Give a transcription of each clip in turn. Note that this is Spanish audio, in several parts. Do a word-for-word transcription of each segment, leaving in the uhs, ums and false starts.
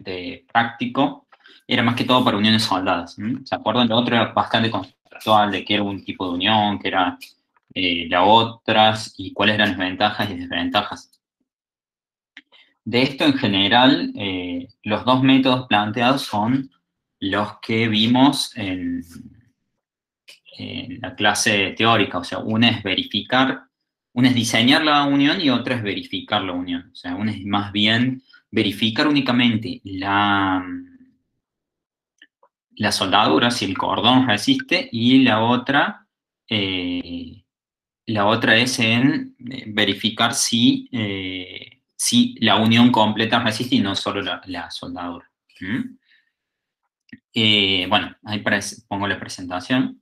bastante práctico, era más que todo para uniones soldadas. ¿Mm? ¿Se acuerdan? Lo otro era bastante conceptual, de qué era un tipo de unión, qué era eh, la otras, y cuáles eran las ventajas y desventajas. De esto, en general, eh, los dos métodos planteados son los que vimos en, en la clase teórica. O sea, una es verificar, una es diseñar la unión y otra es verificar la unión. O sea, una es más bien verificar únicamente la, la soldadura, si el cordón resiste, y la otra, eh, la otra es en eh, verificar si, eh, si la unión completa resiste y no solo la, la soldadura. ¿Mm? Eh, bueno, ahí pongo la presentación.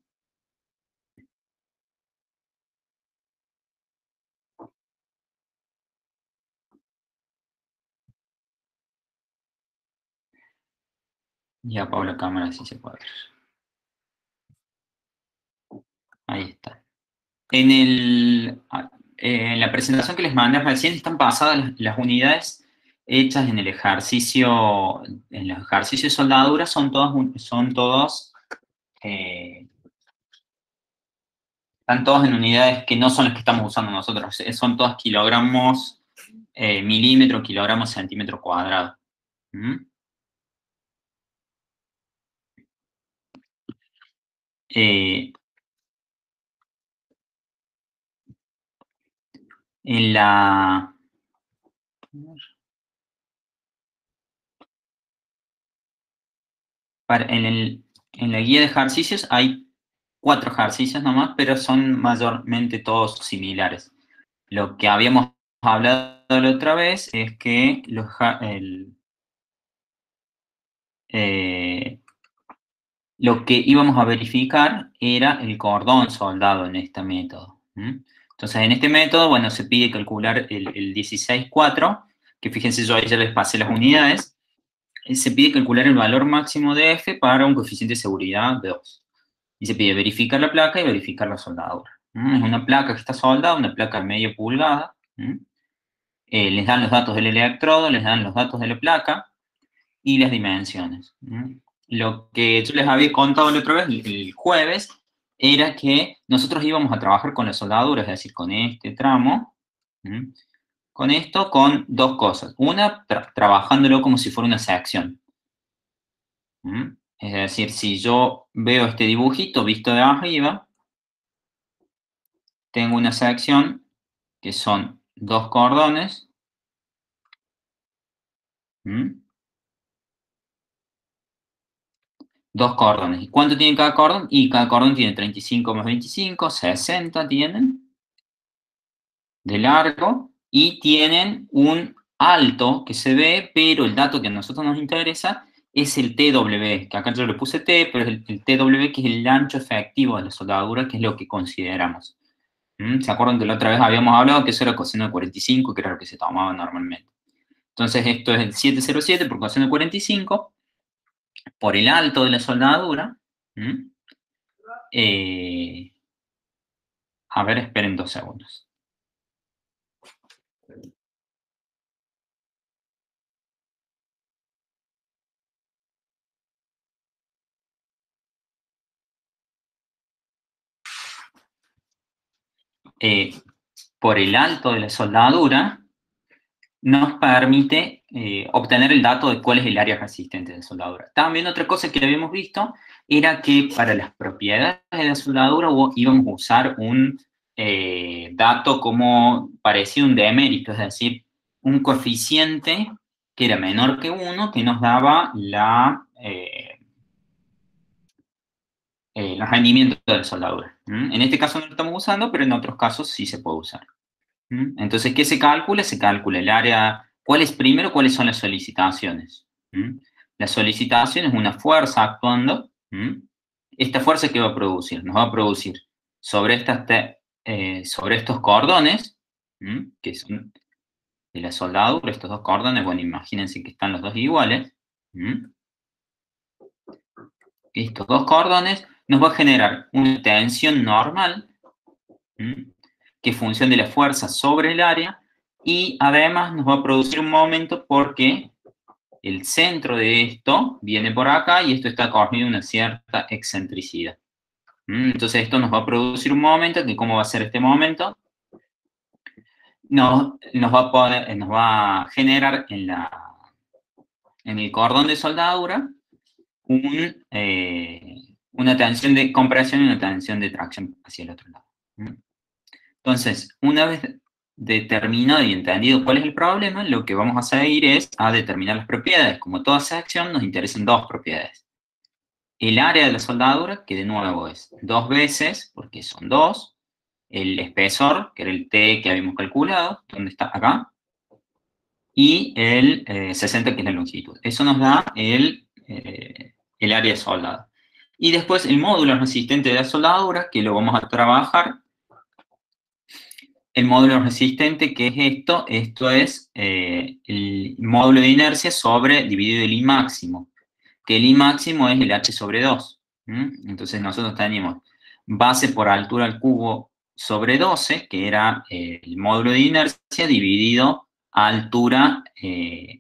Y apago la cámara si se puede ver. Ahí está. En, el, eh, en la presentación que les mandé recién están pasadas las, las unidades hechas en el ejercicio, en los ejercicios de soldadura, son todos, son todos eh, están todos en unidades que no son las que estamos usando nosotros, son todas kilogramos, eh, milímetro, kilogramos, centímetro cuadrado. ¿Mm? Eh, en la... Para, en, el, en la guía de ejercicios hay cuatro ejercicios nomás, pero son mayormente todos similares. Lo que habíamos hablado la otra vez es que los, el, eh, lo que íbamos a verificar era el cordón soldado en este método. ¿Mm? Entonces, en este método, bueno, se pide calcular el, el dieciséis cuatro, que fíjense, yo ahí ya les pasé las unidades. Se pide calcular el valor máximo de F para un coeficiente de seguridad de dos. Y se pide verificar la placa y verificar la soldadura. ¿Mm? Es una placa que está soldada, una placa de media pulgada. ¿Mm? Eh, les dan los datos del electrodo, les dan los datos de la placa y las dimensiones. ¿Mm? Lo que yo les había contado la otra vez, el jueves, era que nosotros íbamos a trabajar con la soldadura, es decir, con este tramo, ¿Mm? Con esto, con dos cosas. Una, tra trabajándolo como si fuera una sección. ¿Mm? Es decir, si yo veo este dibujito visto de arriba, tengo una sección que son dos cordones. ¿Mm? Dos cordones. ¿Y cuánto tiene cada cordón? Y cada cordón tiene treinta y cinco más veinticinco, sesenta tienen de largo, y tienen un alto que se ve, pero el dato que a nosotros nos interesa es el T W, que acá yo le puse T, pero es el, el T W, que es el ancho efectivo de la soldadura, que es lo que consideramos. ¿Mm? ¿Se acuerdan que la otra vez habíamos hablado que eso era coseno de cuarenta y cinco, que era lo que se tomaba normalmente? Entonces esto es el setecientos siete por coseno de cuarenta y cinco, por el alto de la soldadura. ¿Mm? Eh, a ver, esperen dos segundos. Eh, por el alto de la soldadura, nos permite eh, obtener el dato de cuál es el área resistente de soldadura. También otra cosa que habíamos visto era que para las propiedades de la soldadura íbamos a usar un eh, dato como parecido a un demérito, es decir, un coeficiente que era menor que uno, que nos daba la, eh, eh, el rendimiento de la soldadura. ¿Mm? En este caso no lo estamos usando, pero en otros casos sí se puede usar. ¿Mm? Entonces, ¿qué se calcula? Se calcula el área. ¿Cuál es primero? ¿Cuáles son las solicitaciones? ¿Mm? La solicitación es una fuerza actuando. ¿Mm? ¿Esta fuerza qué va a producir? Nos va a producir sobre, estas te, eh, sobre estos cordones, ¿Mm? Que son de la soldadura, estos dos cordones, bueno, imagínense que están los dos iguales. ¿Mm? Estos dos cordones nos va a generar una tensión normal, ¿Mm? que es función de la fuerza sobre el área, y además nos va a producir un momento porque el centro de esto viene por acá y esto está corriendo una cierta excentricidad. ¿Mm? Entonces esto nos va a producir un momento, que ¿cómo va a ser este momento? Nos, nos, va, a poder, nos va a generar en, la, en el cordón de soldadura un, eh, una tensión de compresión y una tensión de tracción hacia el otro lado. ¿Mm? Entonces, una vez determinado y entendido cuál es el problema, lo que vamos a seguir es a determinar las propiedades. Como toda sección, nos interesan dos propiedades. El área de la soldadura, que de nuevo es dos veces, porque son dos, el espesor, que era el T que habíamos calculado, ¿dónde está? Acá, y el eh, sesenta, que es la longitud. Eso nos da el, eh, el área de soldado. Y después el módulo resistente de la soldadura, que lo vamos a trabajar. El módulo resistente, ¿qué es esto? Esto es eh, el módulo de inercia sobre dividido el I máximo, que el I máximo es el H sobre dos. ¿Mm? Entonces nosotros tenemos base por altura al cubo sobre doce, que era eh, el módulo de inercia dividido a altura eh,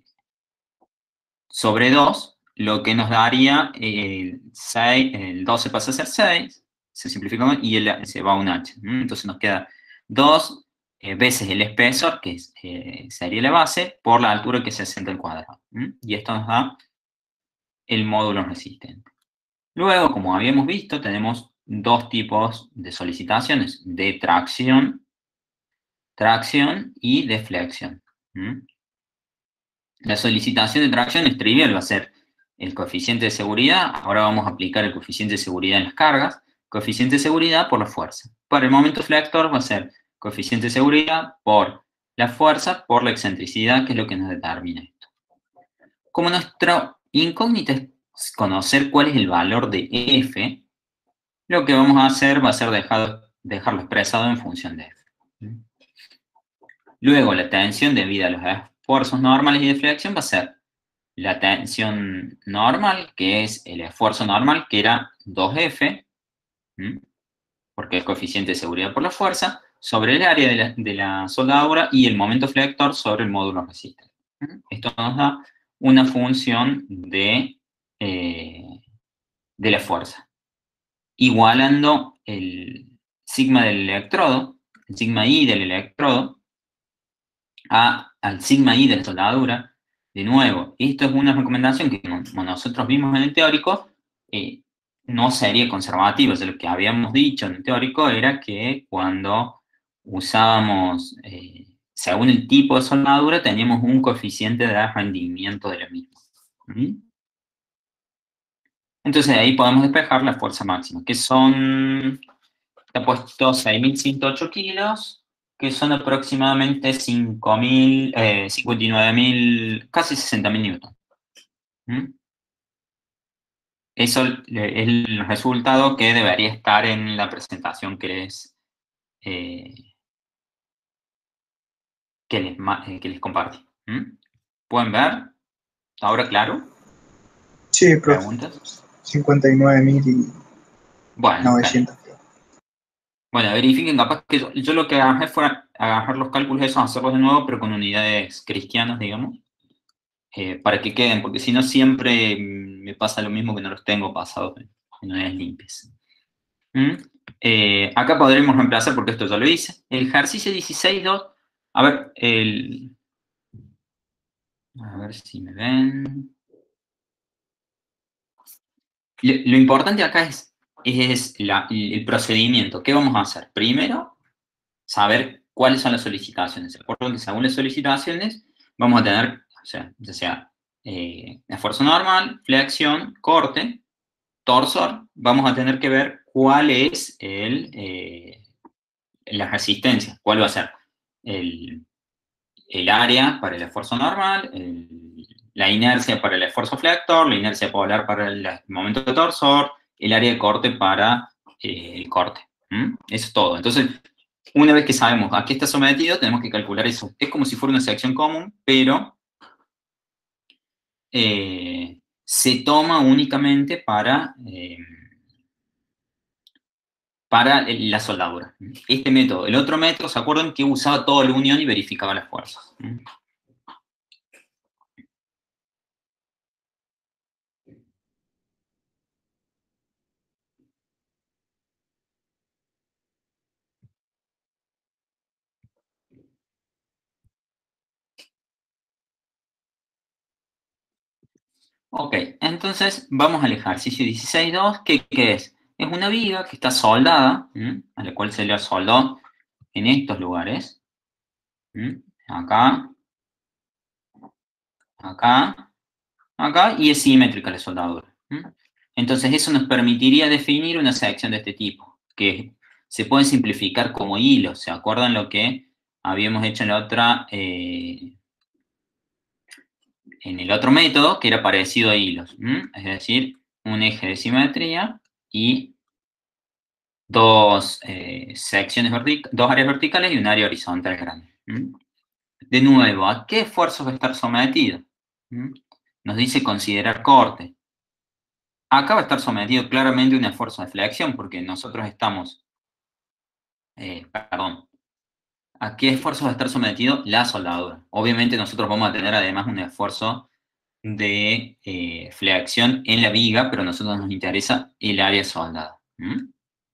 sobre dos, lo que nos daría eh, seis, el doce pasa a ser seis, se simplifica y el, se va a un H. ¿Mm? Entonces nos queda dos eh, veces el espesor, que es, eh, sería la base, por la altura que es sesenta al cuadrado. ¿Mm? Y esto nos da el módulo resistente. Luego, como habíamos visto, tenemos dos tipos de solicitaciones, de tracción, tracción y de flexión. ¿Mm? La solicitación de tracción es trivial, va a ser el coeficiente de seguridad. Ahora vamos a aplicar el coeficiente de seguridad en las cargas. Coeficiente de seguridad por la fuerza. Para el momento flector va a ser coeficiente de seguridad por la fuerza por la excentricidad, que es lo que nos determina esto. Como nuestra incógnita es conocer cuál es el valor de F, lo que vamos a hacer va a ser dejar, dejarlo expresado en función de F. Luego, la tensión debida a los esfuerzos normales y de flexión va a ser la tensión normal, que es el esfuerzo normal, que era dos F, ¿m? Porque es coeficiente de seguridad por la fuerza, sobre el área de la, de la soldadura y el momento flector sobre el módulo resistente. ¿M? Esto nos da una función de, eh, de la fuerza, igualando el sigma del electrodo, el sigma I del electrodo, a, al sigma I de la soldadura. De nuevo, esto es una recomendación que, como nosotros vimos en el teórico, eh, no sería conservativa. O sea, lo que habíamos dicho en el teórico era que cuando usábamos, eh, según el tipo de soldadura, teníamos un coeficiente de rendimiento de la misma. ¿Mm? Entonces, ahí podemos despejar la fuerza máxima, que son, está puesto seis mil ciento ocho kilos, que son aproximadamente cinco mil, eh, cincuenta y nueve mil, casi sesenta mil newton. ¿Mm? Eso es el resultado que debería estar en la presentación que les, eh, que les, eh, que les compartí. ¿Mm? ¿Pueden ver? ¿Ahora claro? Sí, profe. ¿Preguntas? cincuenta y nueve mil Bueno, novecientos. Bueno, verifiquen, capaz que yo, yo lo que agarré fue agarrar los cálculos esos, hacerlos de nuevo, pero con unidades cristianas, digamos, eh, para que queden, porque si no siempre me pasa lo mismo que no los tengo pasados en unidades limpias. ¿Mm? Eh, acá podremos reemplazar, porque esto ya lo hice. El ejercicio dieciséis punto dos, a ver, el... A ver si me ven. Lo, lo importante acá es, es la, el procedimiento. ¿Qué vamos a hacer? Primero, saber cuáles son las solicitaciones. ¿Se acuerdan que según las solicitaciones vamos a tener, o sea, ya sea eh, esfuerzo normal, flexión, corte, torsor, vamos a tener que ver cuál es el, eh, la resistencia, cuál va a ser el, el área para el esfuerzo normal, el, la inercia para el esfuerzo flector, la inercia polar para el momento de torsor, el área de corte para eh, el corte. ¿Mm? Eso es todo. Entonces, una vez que sabemos a qué está sometido, tenemos que calcular eso. Es como si fuera una sección común, pero eh, se toma únicamente para, eh, para la soldadura. Este método. El otro método, ¿se acuerdan que usaba toda la unión y verificaba las fuerzas? Ok, entonces vamos al ejercicio dieciséis punto dos, ¿qué, ¿qué es? Es una viga que está soldada, ¿m? A la cual se le soldó en estos lugares, ¿m? Acá, acá, acá, y es simétrica la soldadura. ¿M? Entonces eso nos permitiría definir una sección de este tipo, que se puede simplificar como hilos. ¿Se acuerdan lo que habíamos hecho en la otra... Eh, en el otro método, que era parecido a hilos? ¿M? Es decir, un eje de simetría y dos eh, secciones verticales, dos áreas verticales y un área horizontal grande. ¿Mm? De nuevo, ¿a qué esfuerzos va a estar sometido? ¿Mm? Nos dice considerar corte. Acá va a estar sometido claramente a un esfuerzo de flexión, porque nosotros estamos, eh, perdón, ¿a qué esfuerzo va a estar sometido la soldadura? Obviamente nosotros vamos a tener además un esfuerzo de eh, flexión en la viga, pero a nosotros nos interesa el área soldada. ¿Mm?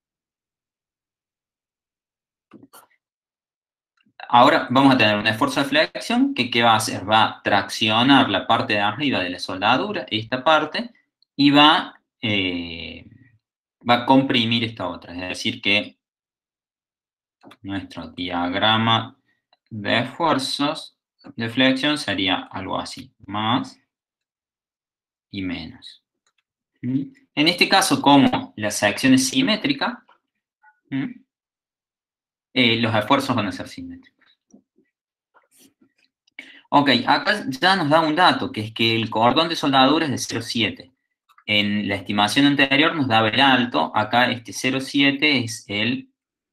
Ahora vamos a tener un esfuerzo de flexión que ¿qué va a hacer? Va a traccionar la parte de arriba de la soldadura, esta parte, y va, eh, va a comprimir esta otra. Es decir que nuestro diagrama de esfuerzos de flexión sería algo así, más y menos. ¿Mm? En este caso, como la sección es simétrica, ¿Mm? eh, los esfuerzos van a ser simétricos. Ok, acá ya nos da un dato, que es que el cordón de soldadura es de cero coma siete. En la estimación anterior nos daba el alto, acá este cero coma siete es el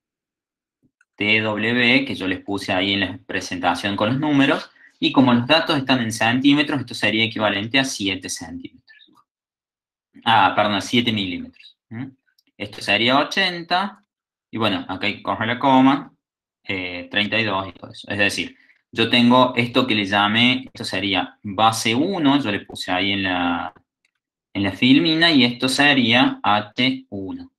T W, que yo les puse ahí en la presentación con los números, y como los datos están en centímetros, esto sería equivalente a siete centímetros. Ah, perdón, a siete milímetros. ¿Mm? Esto sería ochenta, y bueno, acá hay que coger la coma, eh, treinta y dos y todo eso. Es decir, yo tengo esto que le llame, esto sería base uno, yo le puse ahí en la, en la filmina, y esto sería H uno.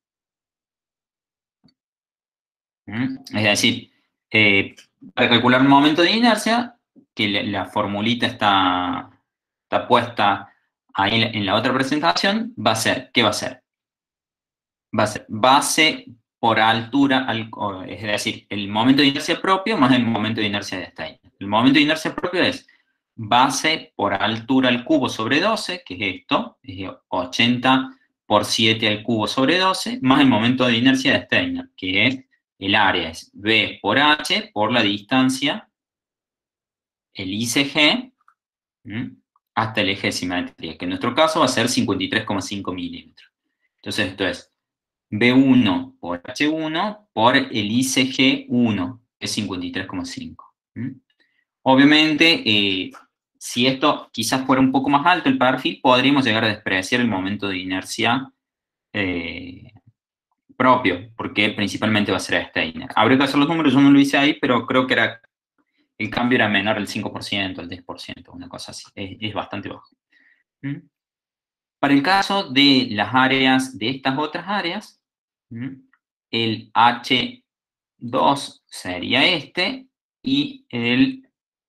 ¿Mm? Es decir, eh, para calcular el momento de inercia, que la, la formulita está, está puesta ahí en la, en la otra presentación, va a ser, ¿qué va a ser? Va a ser base por altura, al, es decir, el momento de inercia propio más el momento de inercia de Steiner. El momento de inercia propio es base por altura al cubo sobre doce, que es esto, es ochenta por siete al cubo sobre doce, más el momento de inercia de Steiner, que es el área, es B por H por la distancia, el I C G, ¿m? Hasta el eje de simetría, que en nuestro caso va a ser cincuenta y tres coma cinco milímetros. Entonces esto es B uno por H uno por el I C G uno, que es cincuenta y tres coma cinco. ¿Mm? Obviamente, eh, si esto quizás fuera un poco más alto el perfil, podríamos llegar a despreciar el momento de inercia eh, propio, porque principalmente va a ser Steiner. Habría que hacer los números, yo no lo hice ahí, pero creo que era, el cambio era menor al cinco por ciento, al diez por ciento, una cosa así. Es, es bastante bajo. ¿Mm? Para el caso de las áreas, de estas otras áreas, ¿Mm? el H dos sería este, y el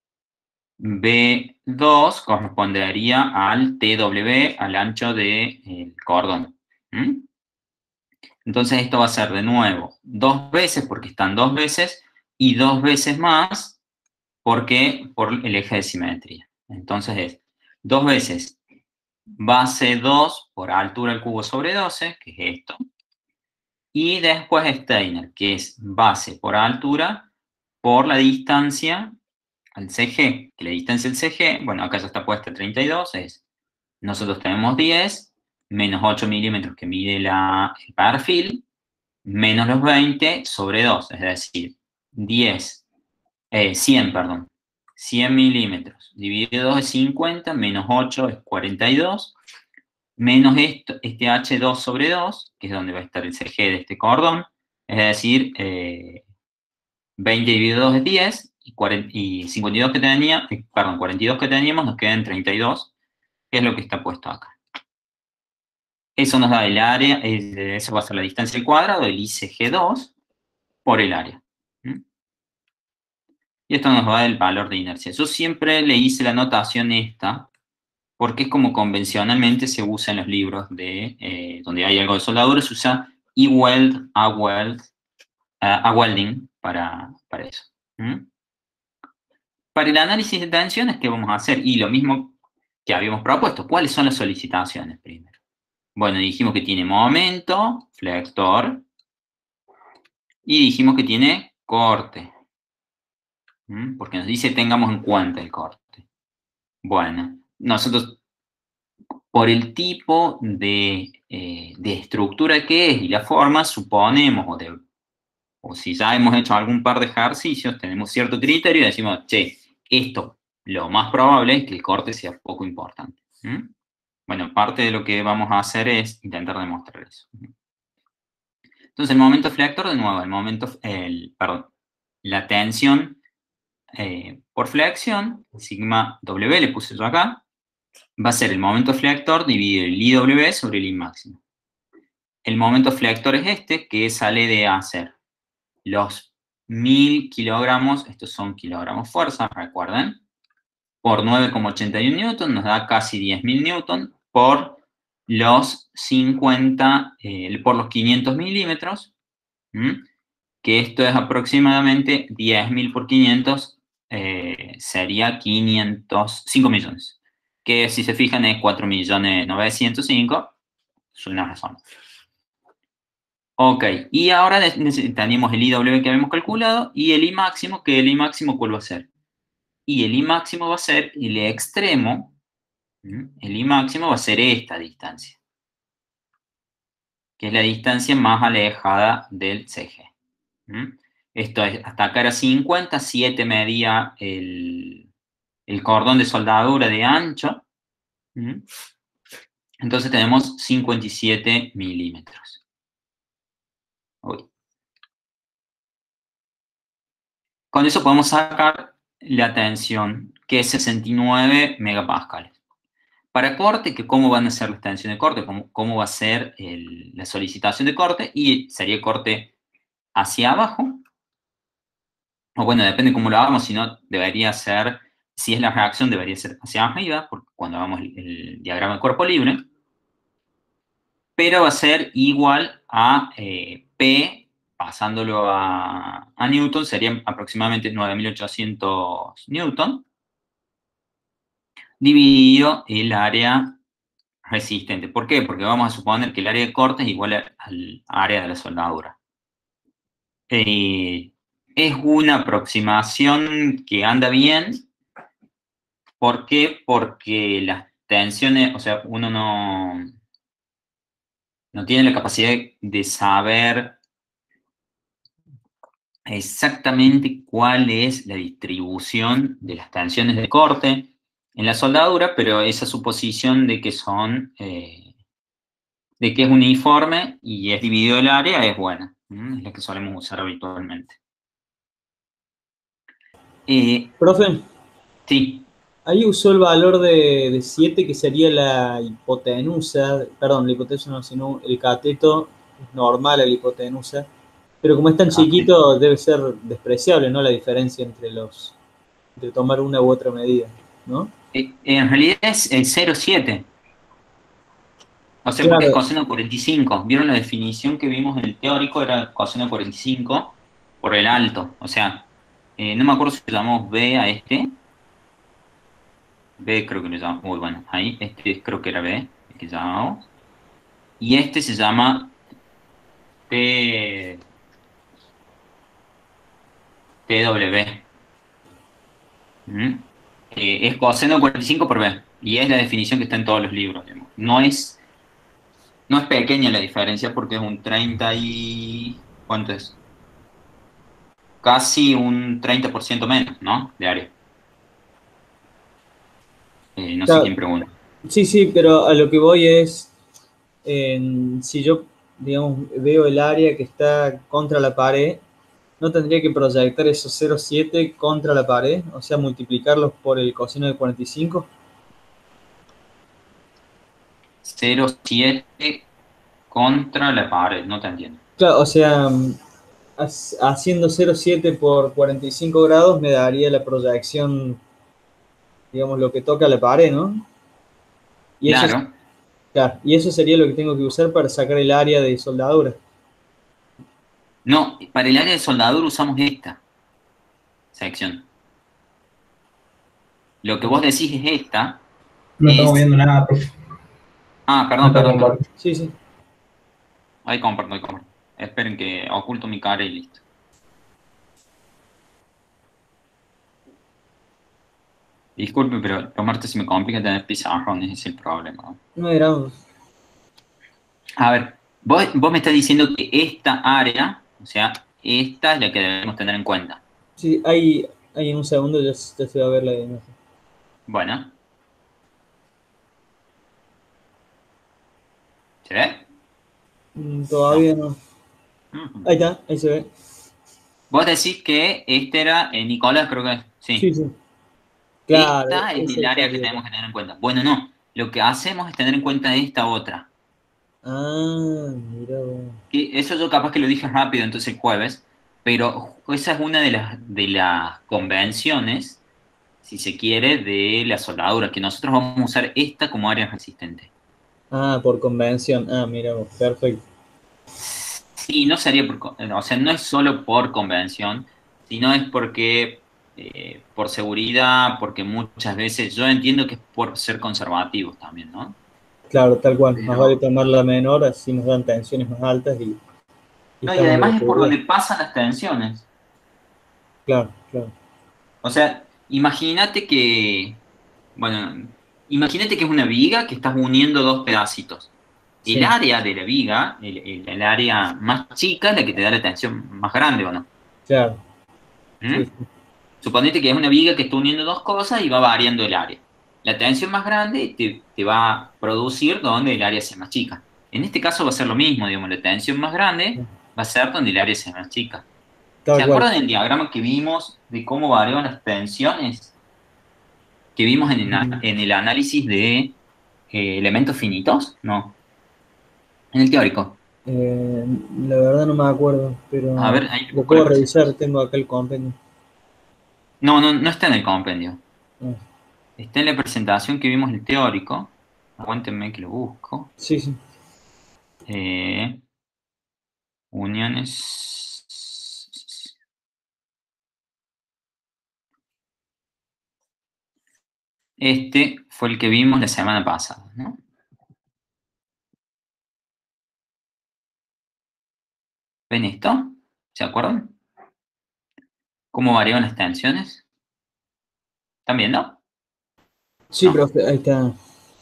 B dos correspondería al T W, al ancho del cordón. ¿Mm? Entonces esto va a ser de nuevo dos veces, porque están dos veces, y dos veces más, porque por el eje de simetría. Entonces es dos veces base dos por altura al cubo sobre doce, que es esto, y después Steiner, que es base por altura por la distancia al C G, que la distancia del C G, bueno, acá ya está puesta treinta y dos, es, nosotros tenemos diez, menos ocho milímetros que mide la, el perfil, menos los veinte sobre dos, es decir, diez, eh, cien, perdón, cien milímetros, dividido dos es cincuenta, menos ocho es cuarenta y dos, menos esto, este H dos sobre dos, que es donde va a estar el C G de este cordón, es decir, eh, veinte dividido dos es diez, y, cuarenta, y cincuenta y dos que tenía, eh, perdón, cuarenta y dos que teníamos nos quedan treinta y dos, que es lo que está puesto acá. Eso nos da el área, eh, eso va a ser la distancia al cuadrado, el I C G dos, por el área. ¿Mm? Y esto nos va a dar el valor de inercia. Yo siempre le hice la notación esta, porque es como convencionalmente se usa en los libros de eh, donde hay algo de soldadura, se usa E-weld, A-weld, uh, A-welding para, para eso. ¿Mm? Para el análisis de tensiones, ¿qué vamos a hacer? Y lo mismo que habíamos propuesto, ¿cuáles son las solicitaciones primero? Bueno, dijimos que tiene momento, flector, y dijimos que tiene corte, ¿Mm? Porque nos dice tengamos en cuenta el corte. Bueno, nosotros, por el tipo de, eh, de estructura que es y la forma, suponemos, o, de, o si ya hemos hecho algún par de ejercicios, tenemos cierto criterio y decimos, che, esto, lo más probable es que el corte sea poco importante. ¿Mm? Bueno, parte de lo que vamos a hacer es intentar demostrar eso. Entonces, el momento flector, de nuevo, el momento, el, perdón, la tensión eh, por flexión, sigma W, le puse yo acá, va a ser el momento flector dividido el I W sobre el I máximo. El momento flector es este, que sale de hacer los mil kilogramos, estos son kilogramos fuerza, recuerden, por nueve coma ochenta y uno newton, nos da casi diez mil newton, por los cincuenta, eh, por los quinientos milímetros, ¿m? Que esto es aproximadamente diez mil por quinientos, eh, sería quinientos, cinco millones. Que si se fijan es cuatro millones novecientos cinco, es una razón. Ok, y ahora tenemos el I W que habíamos calculado y el I máximo, que el I máximo, ¿cuál va a ser? Y el I máximo va a ser el extremo, ¿m? El I máximo va a ser esta distancia, que es la distancia más alejada del C G. ¿M? Esto es, hasta acá era cincuenta, siete medía el, el cordón de soldadura de ancho. ¿M? Entonces tenemos cincuenta y siete milímetros. Uy. Con eso podemos sacar la tensión, que es sesenta y nueve megapascales. Para corte, que cómo van a ser las tensiones de corte, cómo, cómo va a ser el, la solicitación de corte, y sería corte hacia abajo, o bueno, depende cómo lo hagamos, si no, debería ser, si es la reacción, debería ser hacia arriba, porque cuando hagamos el, el diagrama de cuerpo libre, pero va a ser igual a eh, P, pasándolo a, a Newton, serían aproximadamente nueve mil ochocientos Newton, dividido el área resistente. ¿Por qué? Porque vamos a suponer que el área de corte es igual al área de la soldadura. Eh, es una aproximación que anda bien. ¿Por qué? Porque las tensiones, o sea, uno no, no tiene la capacidad de saber exactamente cuál es la distribución de las tensiones de corte en la soldadura, pero esa suposición de que son, eh, de que es uniforme y es dividido el área es buena, ¿m? Es la que solemos usar habitualmente. Eh, Profe, sí. ahí usó el valor de, de siete, que sería la hipotenusa, perdón, la hipotenusa no, sino el cateto normal a la hipotenusa, pero como es tan chiquito debe ser despreciable, ¿no? La diferencia entre los, entre tomar una u otra medida, ¿no? Eh, en realidad es el cero coma siete. O sea, Claro. porque es coseno cuarenta y cinco. ¿Vieron la definición que vimos en el teórico? Era coseno cuarenta y cinco por el alto. O sea, eh, no me acuerdo si le llamamos B a este. B creo que le llamamos. Uy, bueno, ahí, este creo que era B, el que llamamos. Y este se llama T, T W. ¿Mm? Eh, es coseno cuarenta y cinco por B. Y es la definición que está en todos los libros. Digamos. No es, no es pequeña la diferencia porque es un treinta y... ¿Cuánto es? Casi un treinta por ciento menos, ¿no? De área. Eh, no sé Claro. quién pregunta. Sí, sí, pero a lo que voy es, eh, si yo, digamos, veo el área que está contra la pared, ¿no tendría que proyectar esos cero coma siete contra la pared? O sea, multiplicarlos por el coseno de cuarenta y cinco. cero coma siete contra la pared, no te entiendo. Claro, o sea, haciendo cero coma siete por cuarenta y cinco grados me daría la proyección, digamos, lo que toca la pared, ¿no? Y eso, es- Claro. claro, y eso sería lo que tengo que usar para sacar el área de soldadura. No, para el área de soldadura usamos esta sección. Lo que vos decís es esta, No estamos es... viendo nada, profe. Ah, No perdón, está perdón, perdón. compartido. Sí, sí. Ahí comparto, ahí comparto. Esperen que oculto mi cara y listo. Disculpe, pero tomarte se me complica tener pizarrones, ese es el problema, ¿no? No era. A ver, vos, vos me estás diciendo que esta área, o sea, esta es la que debemos tener en cuenta. Sí, hay, hay en un segundo ya, ya se va a ver la imagen. Bueno, ¿se ve? Mm, No. Todavía no. Ujú. Ahí está, ahí se ve. Vos decís que este era eh, Nicolás, creo que es. Sí, Sí. sí. Claro, Esta es el ese área que sería. tenemos que tener en cuenta. Bueno, no. Lo que hacemos es tener en cuenta esta otra. Ah, mira vos. Que eso yo capaz que lo dije rápido entonces el jueves, pero esa es una de las, de las convenciones, si se quiere, de la soldadura, que nosotros vamos a usar esta como área resistente. Ah, por convención. Ah, mira vos, perfecto. Sí, no sería por, co- o sea, no es solo por convención, sino es porque, eh, por seguridad, porque muchas veces, yo entiendo que es por ser conservativos también, ¿no? Claro, tal cual. Más vale Pero, tomar la menor, así nos dan tensiones más altas y, y no, y estamos de además es por seguridad. donde pasan las tensiones. Claro, claro. O sea, imagínate que, bueno, imagínate que es una viga que estás uniendo dos pedacitos. El Sí, área de la viga, el, el- el área más chica, es la que te da la tensión más grande, ¿o no? claro. Sí, ¿Mm? sí. Suponete que es una viga que está uniendo dos cosas y va variando el área. La tensión más grande te, te va a producir donde el área sea más chica. En este caso va a ser lo mismo, digamos, la tensión más grande va a ser donde el área sea más chica. ¿Se Tal cual. acuerdan del diagrama que vimos de cómo variaban las tensiones que vimos en el, Mm, en el análisis de eh, elementos finitos? No, en el teórico. eh, la verdad no me acuerdo, A pero ver, ahí te lo busco la puedo revisar. presentación. Tengo acá el compendio. No, no, no está en el compendio. Ah, Está en la presentación que vimos en el teórico. Aguántenme que lo busco. sí, sí. Eh, uniones. Este fue el que vimos la semana pasada, ¿no? ¿Ven esto? ¿Se acuerdan? ¿Cómo variaban las tensiones? ¿Están viendo? Sí, ¿No? profe, ahí está.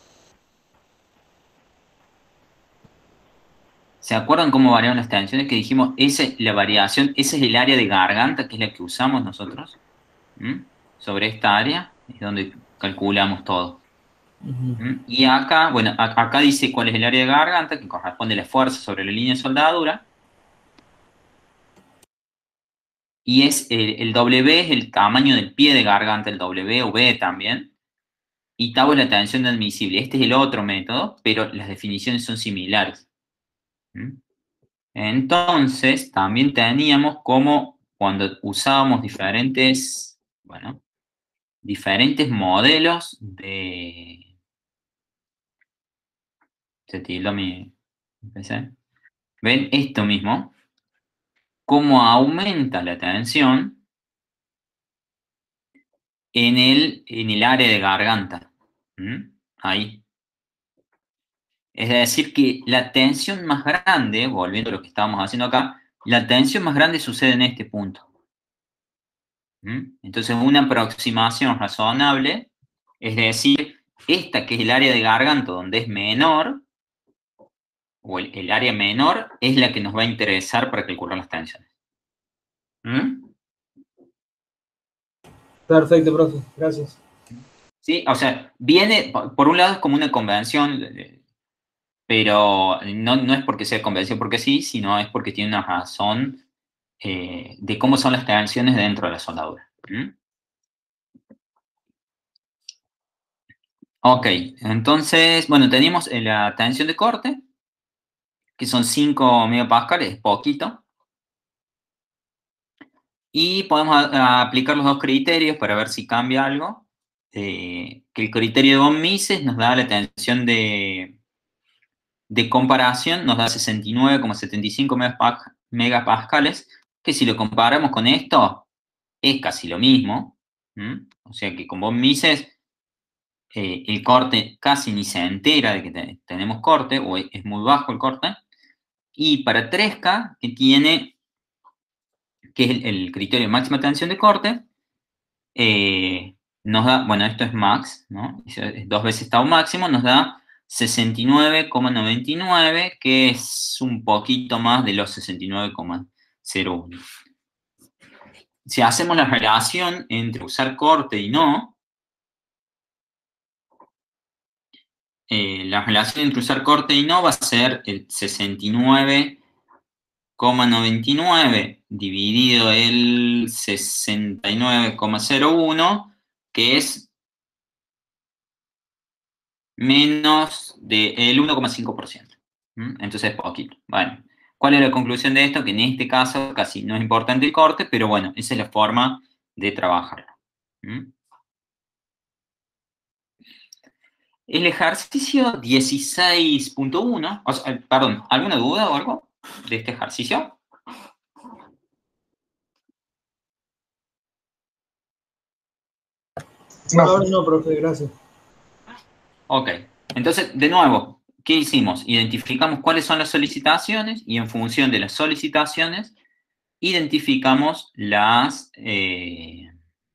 ¿Se acuerdan cómo variaban las tensiones? Que dijimos, esa es la variación, esa es el área de garganta, que es la que usamos nosotros. ¿Mm? Sobre esta área es donde calculamos todo. Ujú. ¿Mm? Y acá, bueno, a- acá dice cuál es el área de garganta, que corresponde a la fuerza sobre la línea de soldadura. Y es el, el W es el tamaño del pie de garganta, el W o B también. Y tau es la tensión admisible. Este es el otro método, pero las definiciones son similares. ¿Mm? Entonces, también teníamos como cuando usábamos diferentes, bueno, diferentes modelos de... Se tildó mi mi P C. ¿Ven esto mismo? Cómo aumenta la tensión en el, en el área de garganta. ¿Mm? Ahí. Es decir, que la tensión más grande, volviendo a lo que estábamos haciendo acá, la tensión más grande sucede en este punto. ¿Mm? Entonces, una aproximación razonable, es decir, esta que es el área de garganta donde es menor, o el, el área menor, es la que nos va a interesar para calcular las tensiones. ¿Mm? Perfecto, profe. Gracias. Sí, o sea, viene, por por un lado es como una convención, eh, pero no, no es porque sea convención porque sí, sino es porque tiene una razón eh, de cómo son las tensiones dentro de la soldadura. ¿Mm? Ok, entonces, bueno, tenemos eh, la tensión de corte, que son cinco megapascales, es poquito, y podemos a- a aplicar los dos criterios para ver si cambia algo. eh, que el criterio de von Mises nos da la tensión de, de comparación, nos da sesenta y nueve coma setenta y cinco megapascales, que si lo comparamos con esto, es casi lo mismo. ¿Mm? O sea que con von Mises eh, el corte casi ni se entera de que te, tenemos corte, o es, es muy bajo el corte. Y para tres K, que tiene, que es el, el criterio de máxima tensión de corte, eh, nos da, bueno, esto es max, ¿no? Es dos veces tau máximo, nos da sesenta y nueve coma noventa y nueve, que es un poquito más de los sesenta y nueve coma cero uno. Si hacemos la relación entre usar corte y no, eh, la relación entre usar corte y no va a ser el sesenta y nueve coma noventa y nueve dividido el sesenta y nueve coma cero uno, que es menos del uno coma cinco por ciento. ¿Mm? Entonces es poquito. Bueno, ¿cuál es la conclusión de esto? Que en este caso casi no es importante el corte, pero bueno, esa es la forma de trabajarlo. ¿Mm? El ejercicio dieciséis punto uno, o sea, perdón, ¿alguna duda o algo de este ejercicio? No, ahora no, profe, gracias. Ok, entonces, de nuevo, ¿qué hicimos? Identificamos cuáles son las solicitaciones y en función de las solicitaciones identificamos las, eh,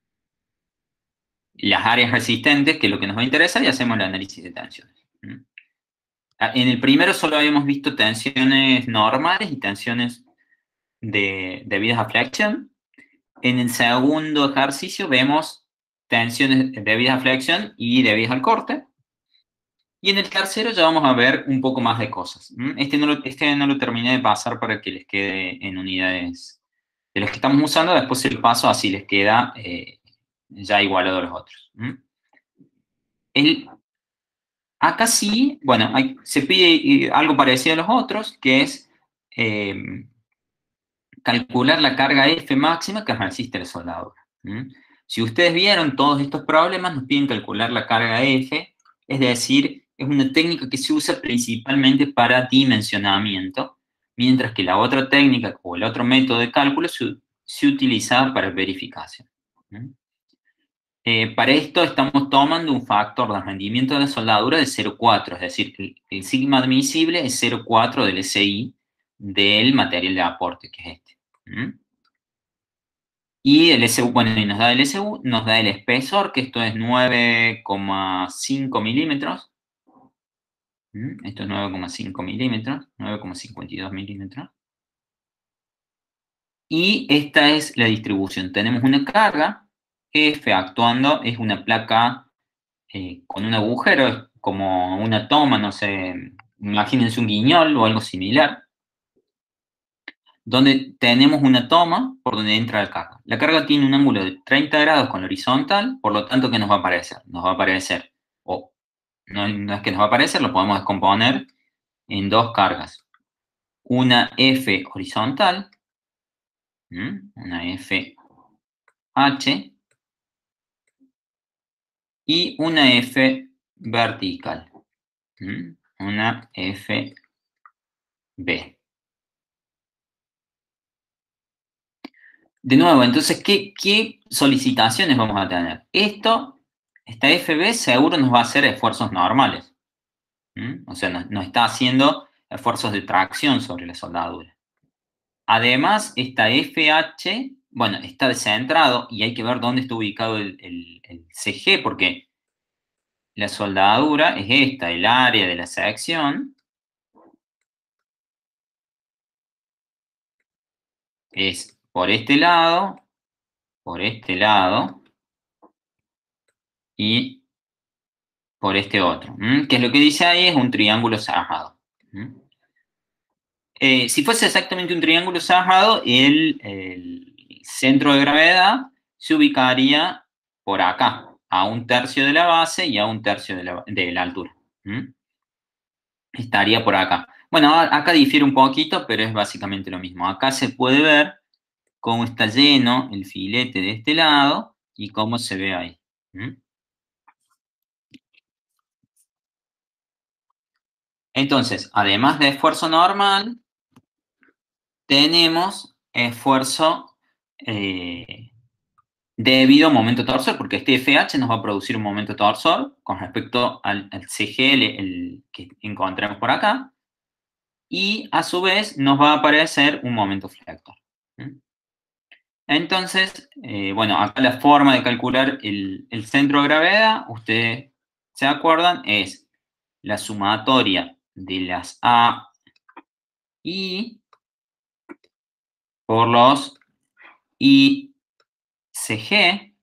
las áreas resistentes, que es lo que nos va a interesar, y hacemos el análisis de tensiones. ¿Mm? En el primero solo habíamos visto tensiones normales y tensiones de, debidas a flexión. En el segundo ejercicio vemos tensiones debidas a flexión y debidas al corte. Y en el tercero ya vamos a ver un poco más de cosas. Este no lo, este no lo terminé de pasar para que les quede en unidades de los que estamos usando, después el paso así les queda eh, ya igualado a los otros. El, acá sí, bueno, hay, se pide algo parecido a los otros, que es eh, calcular la carga F máxima que resiste la soldadura. ¿Mm? Si ustedes vieron todos estos problemas, nos piden calcular la carga F, es decir, es una técnica que se usa principalmente para dimensionamiento, mientras que la otra técnica o el otro método de cálculo se, se utiliza para verificación. ¿Mm? Eh, para esto estamos tomando un factor de rendimiento de la soldadura de cero coma cuatro, es decir, el, el sigma admisible es cero coma cuatro del S I del material de aporte, que es este. ¿Mm? Y el S U, bueno, y nos da el S U, nos da el espesor, que esto es nueve coma cinco milímetros. ¿Mm? Esto es nueve coma cinco milímetros, nueve coma cincuenta y dos milímetros. Y esta es la distribución. Tenemos una carga, F actuando, es una placa eh, con un agujero, como una toma, no sé, imagínense un guiñol o algo similar, donde tenemos una toma por donde entra la carga. La carga tiene un ángulo de treinta grados con la horizontal, por lo tanto, ¿qué nos va a aparecer? Nos va a aparecer, o no, no es que nos va a aparecer, lo podemos descomponer en dos cargas. Una F horizontal, ¿m? Una F H, y una F vertical, ¿m? Una F B. De nuevo, entonces, ¿qué, ¿qué solicitaciones vamos a tener? Esto, esta F B seguro nos va a hacer esfuerzos normales. ¿Mm? O sea, nos, nos está haciendo esfuerzos de tracción sobre la soldadura. Además, esta F H, bueno, está descentrado y hay que ver dónde está ubicado el, el, el C G, porque la soldadura es esta, el área de la sección es por este lado, por este lado y por este otro. ¿Mm? Que es lo que dice ahí, es un triángulo cerrado. ¿Mm? Eh, si fuese exactamente un triángulo cerrado, el, el centro de gravedad se ubicaría por acá, a un tercio de la base y a un tercio de la, de la altura. ¿Mm? Estaría por acá. Bueno, acá difiere un poquito, pero es básicamente lo mismo. Acá se puede ver cómo está lleno el filete de este lado y cómo se ve ahí. ¿Mm? Entonces, además de esfuerzo normal, tenemos esfuerzo eh, debido a momento torsor, porque este F H nos va a producir un momento torsor con respecto al, al C G, el, el que encontramos por acá, y a su vez nos va a aparecer un momento flector. ¿Mm? Entonces, eh, bueno, acá la forma de calcular el, el centro de gravedad, ustedes se acuerdan, es la sumatoria de las A y por los I C G,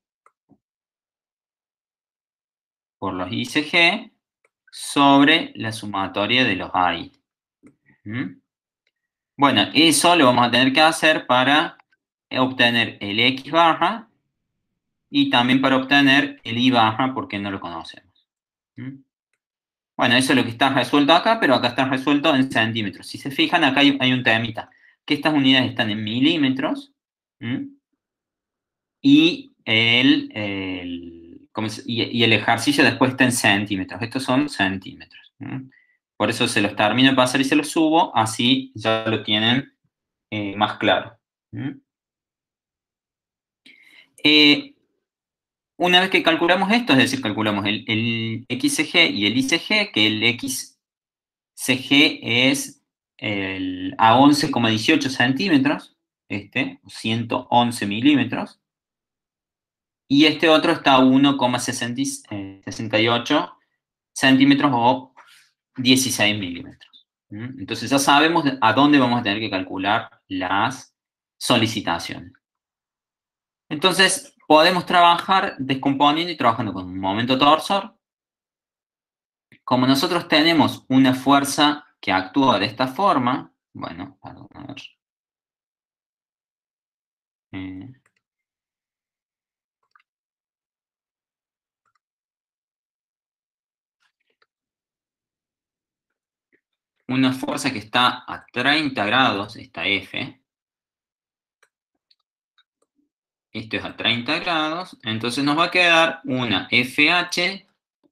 por los I C G, sobre la sumatoria de los A I. ¿Mm? Bueno, eso lo vamos a tener que hacer para obtener el X barra y también para obtener el I barra porque no lo conocemos. ¿Mm? Bueno, eso es lo que está resuelto acá, pero acá está resuelto en centímetros. Si se fijan, acá hay, hay un temita, que estas unidades están en milímetros. ¿Mm? Y el, el, ¿cómo se- y, y el ejercicio después está en centímetros. Estos son centímetros. ¿Mm? Por eso se los termino de pasar y se los subo, así ya lo tienen eh, más claro. ¿Mm? Eh, una vez que calculamos esto, es decir, calculamos el, el X C G y el I C G, que el X C G es el, a once coma dieciocho centímetros, este, ciento once milímetros, y este otro está a uno coma sesenta y ocho centímetros o dieciséis milímetros. ¿Mm? Entonces ya sabemos a dónde vamos a tener que calcular las solicitaciones. Entonces podemos trabajar descomponiendo y trabajando con un momento torsor. Como nosotros tenemos una fuerza que actúa de esta forma, bueno, perdón, a ver. Eh, una fuerza que está a treinta grados, esta F, esto es a treinta grados, entonces nos va a quedar una F H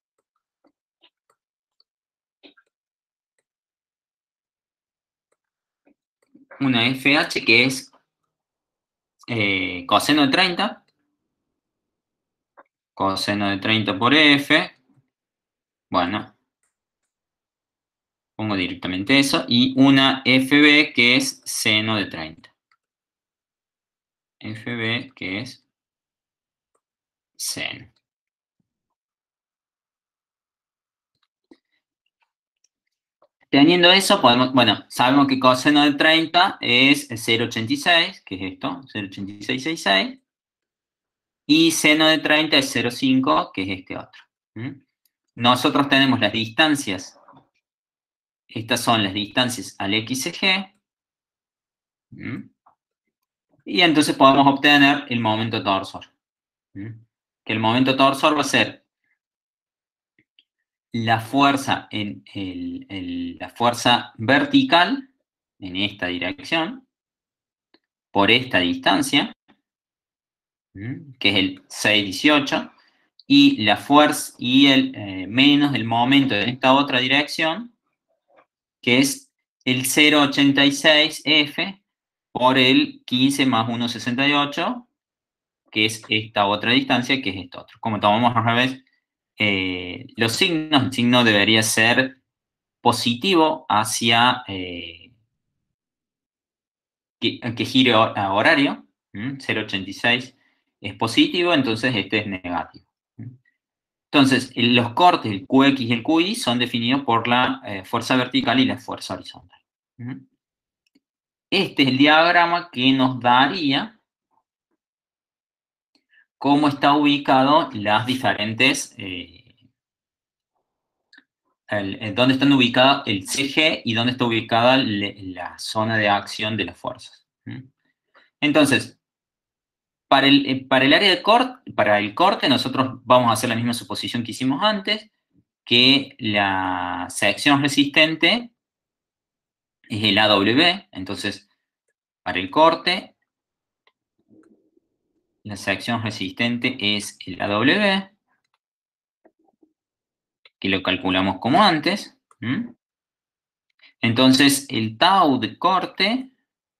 una F H que es eh, coseno de treinta, coseno de treinta por F, bueno, pongo directamente eso, y una F B que es seno de treinta. F B que es seno. Teniendo eso, podemos, bueno, sabemos que coseno de treinta es cero coma ochenta y seis, que es esto, cero coma ochenta y seis sesenta y seis, y seno de treinta es cero coma cinco, que es este otro. ¿Mm? Nosotros tenemos las distancias, estas son las distancias al X C G, ¿Mm? Y entonces podemos obtener el momento torsor. ¿Mm? Que el momento torsor va a ser la fuerza, en el, el, la fuerza vertical en esta dirección por esta distancia, que es el seis dieciocho, y la fuerza y el eh, menos el momento en esta otra dirección, que es el cero coma ochenta y seis F por el quince más uno coma sesenta y ocho, que es esta otra distancia, que es esto otro. Como tomamos al revés eh, los signos, el signo debería ser positivo hacia eh, que, que gire a horario, ¿m? cero coma ochenta y seis es positivo, entonces este es negativo. Entonces, los cortes, el Q X y el Q Y, son definidos por la eh, fuerza vertical y la fuerza horizontal. Este es el diagrama que nos daría cómo está ubicado las diferentes, eh, el, el, dónde están ubicadas el C G y dónde está ubicada le, la zona de acción de las fuerzas. Entonces, para el, para el área de corte, para el corte, nosotros vamos a hacer la misma suposición que hicimos antes, que la sección resistente es el A W, entonces, para el corte, la sección resistente es el A W, que lo calculamos como antes. ¿Mm? Entonces, el tau de corte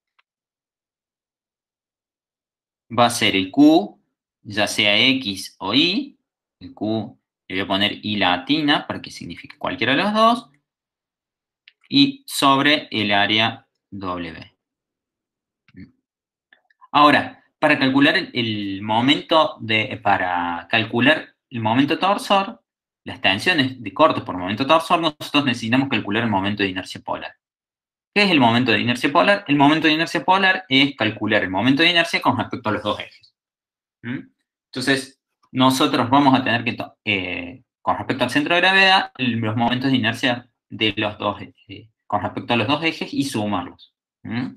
va a ser el Q, ya sea X o Y. El Q le voy a poner I latina para que signifique cualquiera de los dos. Y sobre el área W. Ahora, para calcular el, el momento de, para calcular el momento torsor, las tensiones de corte por momento torsor, nosotros necesitamos calcular el momento de inercia polar. ¿Qué es el momento de inercia polar? El momento de inercia polar es calcular el momento de inercia con respecto a los dos ejes. ¿Mm? Entonces, nosotros vamos a tener que, eh, con respecto al centro de gravedad, los momentos de inercia de los dos, eh, con respecto a los dos ejes y sumarlos. ¿Mm?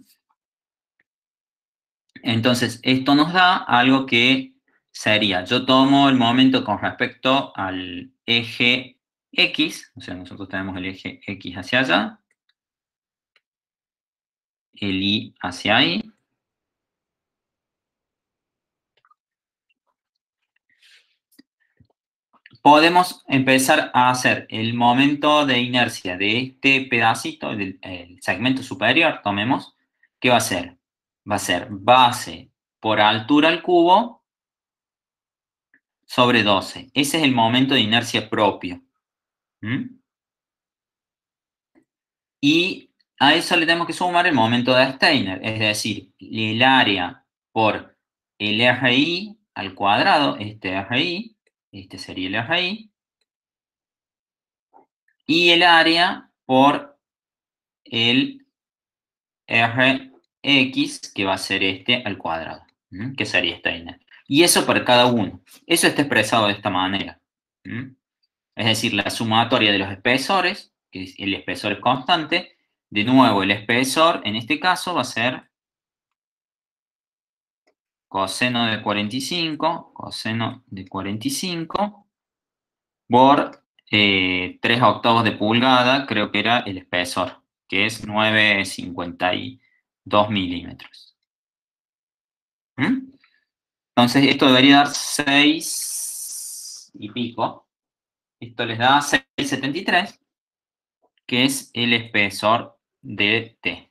Entonces, esto nos da algo que sería, yo tomo el momento con respecto al eje X, o sea, nosotros tenemos el eje X hacia allá, el Y hacia ahí, podemos empezar a hacer el momento de inercia de este pedacito, del el segmento superior, tomemos, ¿qué va a ser? Va a ser base por altura al cubo sobre doce. Ese es el momento de inercia propio. ¿Mm? Y a eso le tenemos que sumar el momento de Steiner, es decir, el área por el R I al cuadrado, este R I, este sería el R I, y el área por el R X, que va a ser este al cuadrado, ¿m? Que sería Steiner. Y eso para cada uno. Eso está expresado de esta manera. ¿M? Es decir, la sumatoria de los espesores, que es el espesor es constante. De nuevo, el espesor, en este caso, va a ser coseno de cuarenta y cinco, coseno de cuarenta y cinco, por eh, tres octavos de pulgada, creo que era el espesor, que es nueve coma cincuenta y dos milímetros. ¿Mm? Entonces, esto debería dar seis y pico. Esto les da seis coma setenta y tres, que es el espesor de T.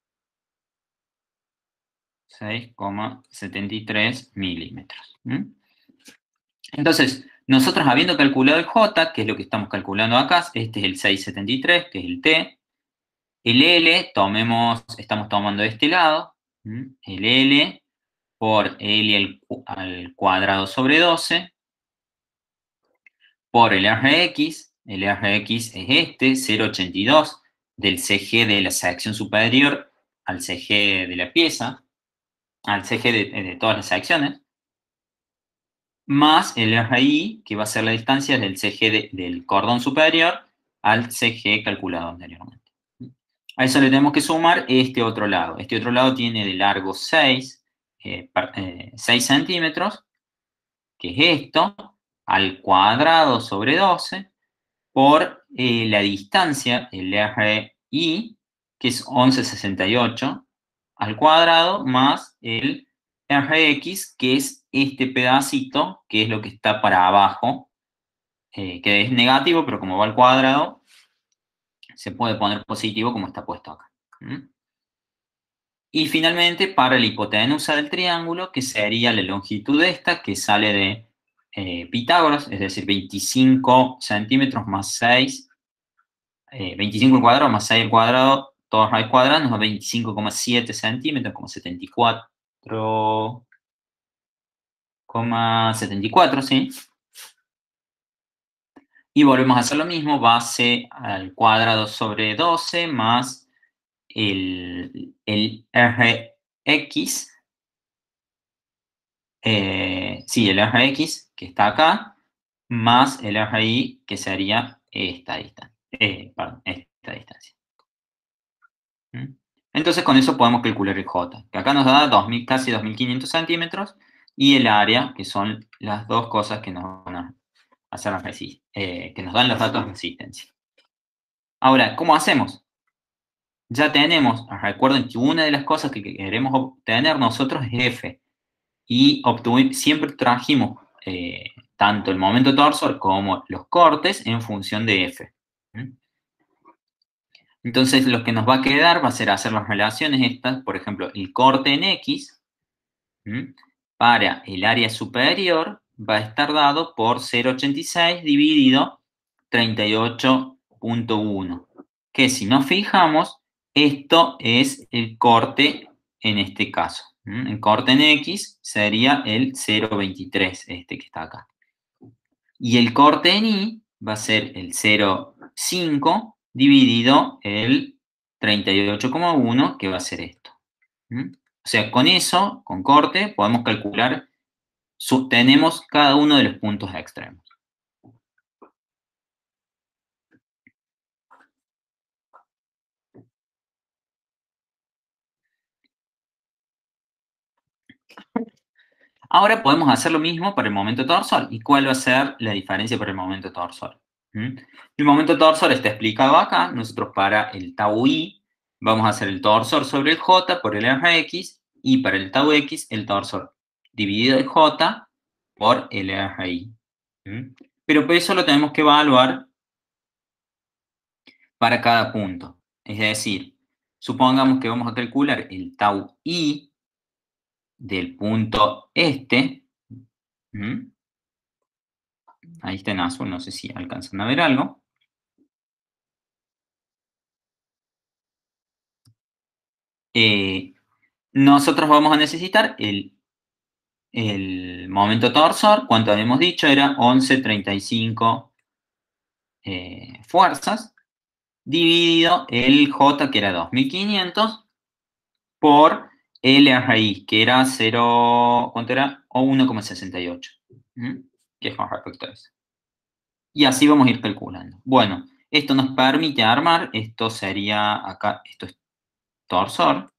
seis coma setenta y tres milímetros. ¿Mm? Entonces, nosotros habiendo calculado el J, que es lo que estamos calculando acá, este es el seis coma setenta y tres, que es el T. El L, tomemos, estamos tomando de este lado, ¿Mm? El L por L al, al cuadrado sobre doce, por el R X, el R X es este, cero coma ochenta y dos, del C G de la sección superior al C G de la pieza, al C G de, de todas las secciones, más el R I, que va a ser la distancia del C G de, del cordón superior al C G calculado anteriormente. A eso le tenemos que sumar este otro lado. Este otro lado tiene de largo seis, eh, eh, seis centímetros, que es esto, al cuadrado sobre doce, por eh, la distancia, el R I, que es once coma sesenta y ocho, al cuadrado, más el R X, que es este pedacito, que es lo que está para abajo, eh, que es negativo, pero como va al cuadrado, se puede poner positivo como está puesto acá. ¿Mm? Y finalmente, para la hipotenusa del triángulo, que sería la longitud de esta, que sale de eh, Pitágoras, es decir, veinticinco centímetros más seis, eh, veinticinco al cuadrado más seis al cuadrado, todo raíz cuadrada, nos da veinticinco coma siete centímetros, como setenta y cuatro coma setenta y cuatro, ¿sí? Y volvemos a hacer lo mismo, base al cuadrado sobre doce más el, el R X, eh, sí, el R X, que está acá, más el R I, que sería esta distancia. Eh, perdón, esta distancia. ¿Mm? Entonces, con eso podemos calcular el J, que acá nos da dos mil, casi dos mil quinientos centímetros, y el área, que son las dos cosas que nos van a hacer la resi- eh, que nos dan los datos de resistencia. Ahora, ¿cómo hacemos? Ya tenemos, recuerden que una de las cosas que queremos obtener nosotros es F, y siempre trajimos eh, tanto el momento torsor como los cortes en función de F. ¿Mm? Entonces, lo que nos va a quedar va a ser hacer las relaciones estas, por ejemplo, el corte en X, ¿m? Para el área superior va a estar dado por cero punto ochenta y seis dividido treinta y ocho punto uno, que si nos fijamos, esto es el corte en este caso. ¿m? El corte en X sería el cero punto veintitrés, este que está acá. Y el corte en Y va a ser el cero punto cinco dividido el treinta y ocho coma uno, que va a ser esto. ¿m? O sea, con eso, con corte, podemos calcular, tenemos cada uno de los puntos extremos. Ahora podemos hacer lo mismo para el momento torsor. ¿Y cuál va a ser la diferencia para el momento torsor? ¿Mm? El momento torsor está explicado acá. Nosotros para el tau i vamos a hacer el torsor sobre el j por el eje x, y para el tau x el torsor dividido el j por el eje y. ¿Mm? Pero eso lo tenemos que evaluar para cada punto. Es decir, supongamos que vamos a calcular el tau i del punto este. ¿Mm? Ahí está en azul, no sé si alcanzan a ver algo. Eh, nosotros vamos a necesitar el, el momento torsor. ¿Cuánto habíamos dicho? Era once punto treinta y cinco eh, fuerzas, dividido el J, que era dos mil quinientos, por el R I, que era cero, ¿cuánto era? O uno coma sesenta y ocho. ¿Mm? Que es con respecto a eso. Y así vamos a ir calculando. Bueno, esto nos permite armar, esto sería acá, esto es torsor.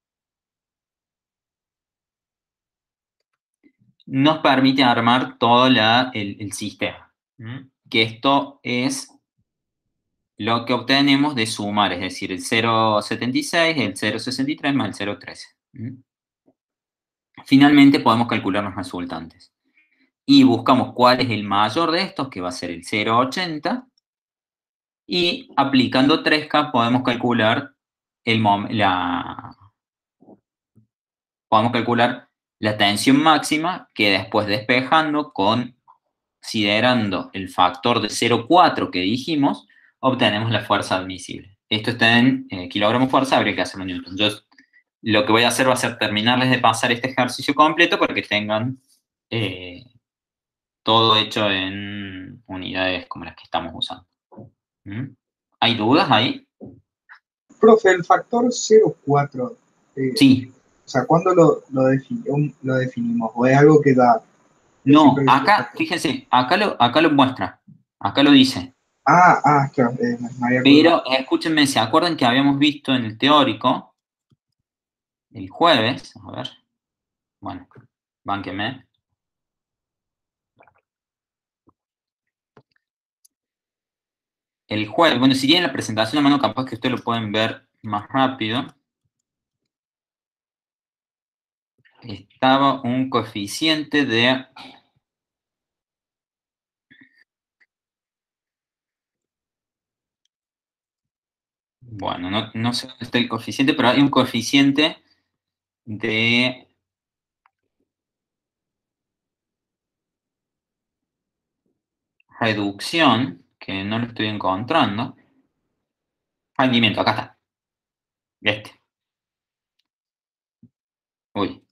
Nos permite armar todo la, el, el sistema. ¿Mm? Que esto es lo que obtenemos de sumar, es decir, el cero punto setenta y seis, el cero punto sesenta y tres más el cero punto trece. ¿Mm? Finalmente podemos calcular los resultantes. Y buscamos cuál es el mayor de estos, que va a ser el cero punto ochenta. Y aplicando tres K podemos calcular el la podemos calcular la tensión máxima, que después despejando, considerando el factor de cero punto cuatro que dijimos, obtenemos la fuerza admisible. Esto está en eh, kilogramos fuerza, habría que hacerlo en newton. Yo lo que voy a hacer va a ser terminarles de pasar este ejercicio completo para que tengan eh, todo hecho en unidades como las que estamos usando. ¿Mm? ¿Hay dudas ahí? Profe, el factor cero punto cuatro, eh, Sí. o sea, ¿cuándo lo, lo, defini lo definimos? ¿O es algo que da? No, acá, fíjense, acá lo, acá lo muestra, acá lo dice. Ah, ah, claro, eh, me había Pero, escúchenme, ¿se acuerdan que habíamos visto en el teórico, el jueves? A ver, bueno, bánquenme. El jueves, bueno, si tienen la presentación a mano, capaz que ustedes lo pueden ver más rápido. Estaba un coeficiente de... Bueno, no, no sé dónde está el coeficiente, pero hay un coeficiente de... reducción, que no lo estoy encontrando. Rendimiento, acá está. Este. Uy.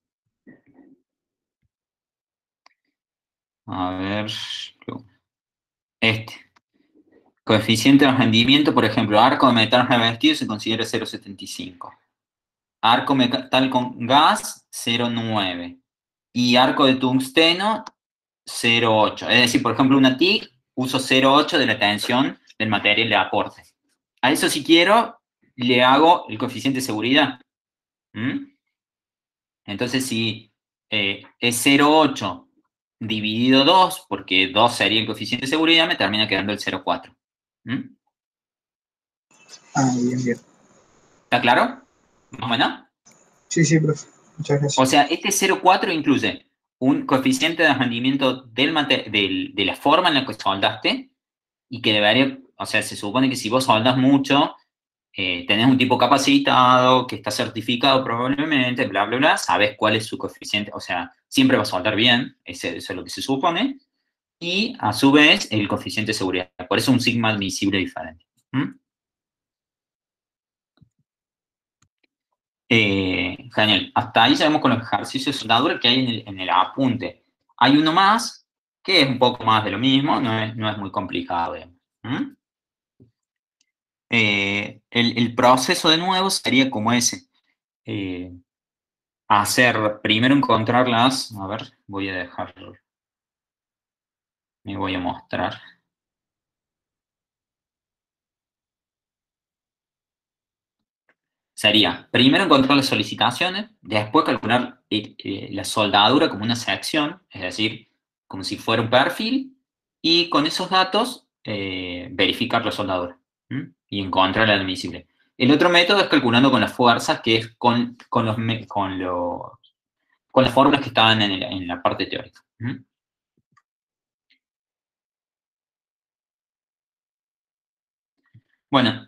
A ver. Este. Coeficiente de rendimiento, por ejemplo, arco de metal revestido se considera cero punto setenta y cinco. Arco metal con gas, cero punto nueve. Y arco de tungsteno, cero punto ocho. Es decir, por ejemplo, una T I C, uso cero punto ocho de la tensión del material de aporte. A eso, si quiero, le hago el coeficiente de seguridad. ¿Mm? Entonces, si eh, es cero punto ocho dividido dos, porque dos sería el coeficiente de seguridad, me termina quedando el cero punto cuatro. ¿Mm? Ah, bien, bien. ¿Está claro? ¿Más o menos? Sí, sí, profe. Muchas gracias. O sea, este cero punto cuatro incluye un coeficiente de rendimiento del, del, de la forma en la que soldaste, y que debería, o sea, se supone que si vos soldas mucho, eh, tenés un tipo capacitado, que está certificado probablemente, bla, bla, bla, sabes cuál es su coeficiente, o sea, siempre va a soldar bien, ese, eso es lo que se supone, y a su vez el coeficiente de seguridad. Por eso un sigma admisible diferente. ¿Mm? Eh, genial. Hasta ahí sabemos con los ejercicios de soldadura que hay en el, en el apunte. Hay uno más, que es un poco más de lo mismo, no es, no es muy complicado. ¿Mm? Eh, el, el proceso de nuevo sería como ese. Eh, hacer, primero encontrar las, a ver, voy a dejar, me voy a mostrar. Sería, primero encontrar las solicitaciones, después calcular eh, eh, la soldadura como una sección, es decir, como si fuera un perfil, y con esos datos eh, verificar la soldadura, ¿m? Y encontrar el admisible. El otro método es calculando con las fuerzas, que es con, con, los, con, los, con las fórmulas que estaban en, el, en la parte teórica. ¿M? Bueno,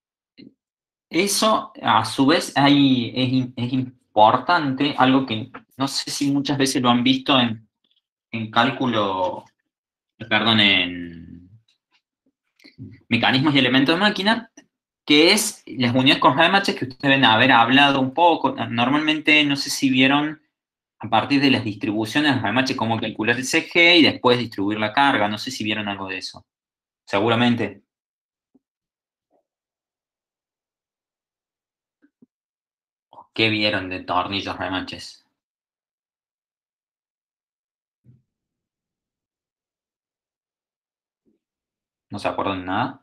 eso a su vez hay, es, es importante, algo que no sé si muchas veces lo han visto en, en cálculo, perdón, en mecanismos y elementos de máquina, que es las unidades con Riemann que ustedes deben haber hablado un poco. Normalmente, no sé si vieron a partir de las distribuciones de Riemann cómo calcular el C G y después distribuir la carga. No sé si vieron algo de eso. Seguramente. ¿Qué vieron de tornillos Riemann? ¿No se acuerdan de nada?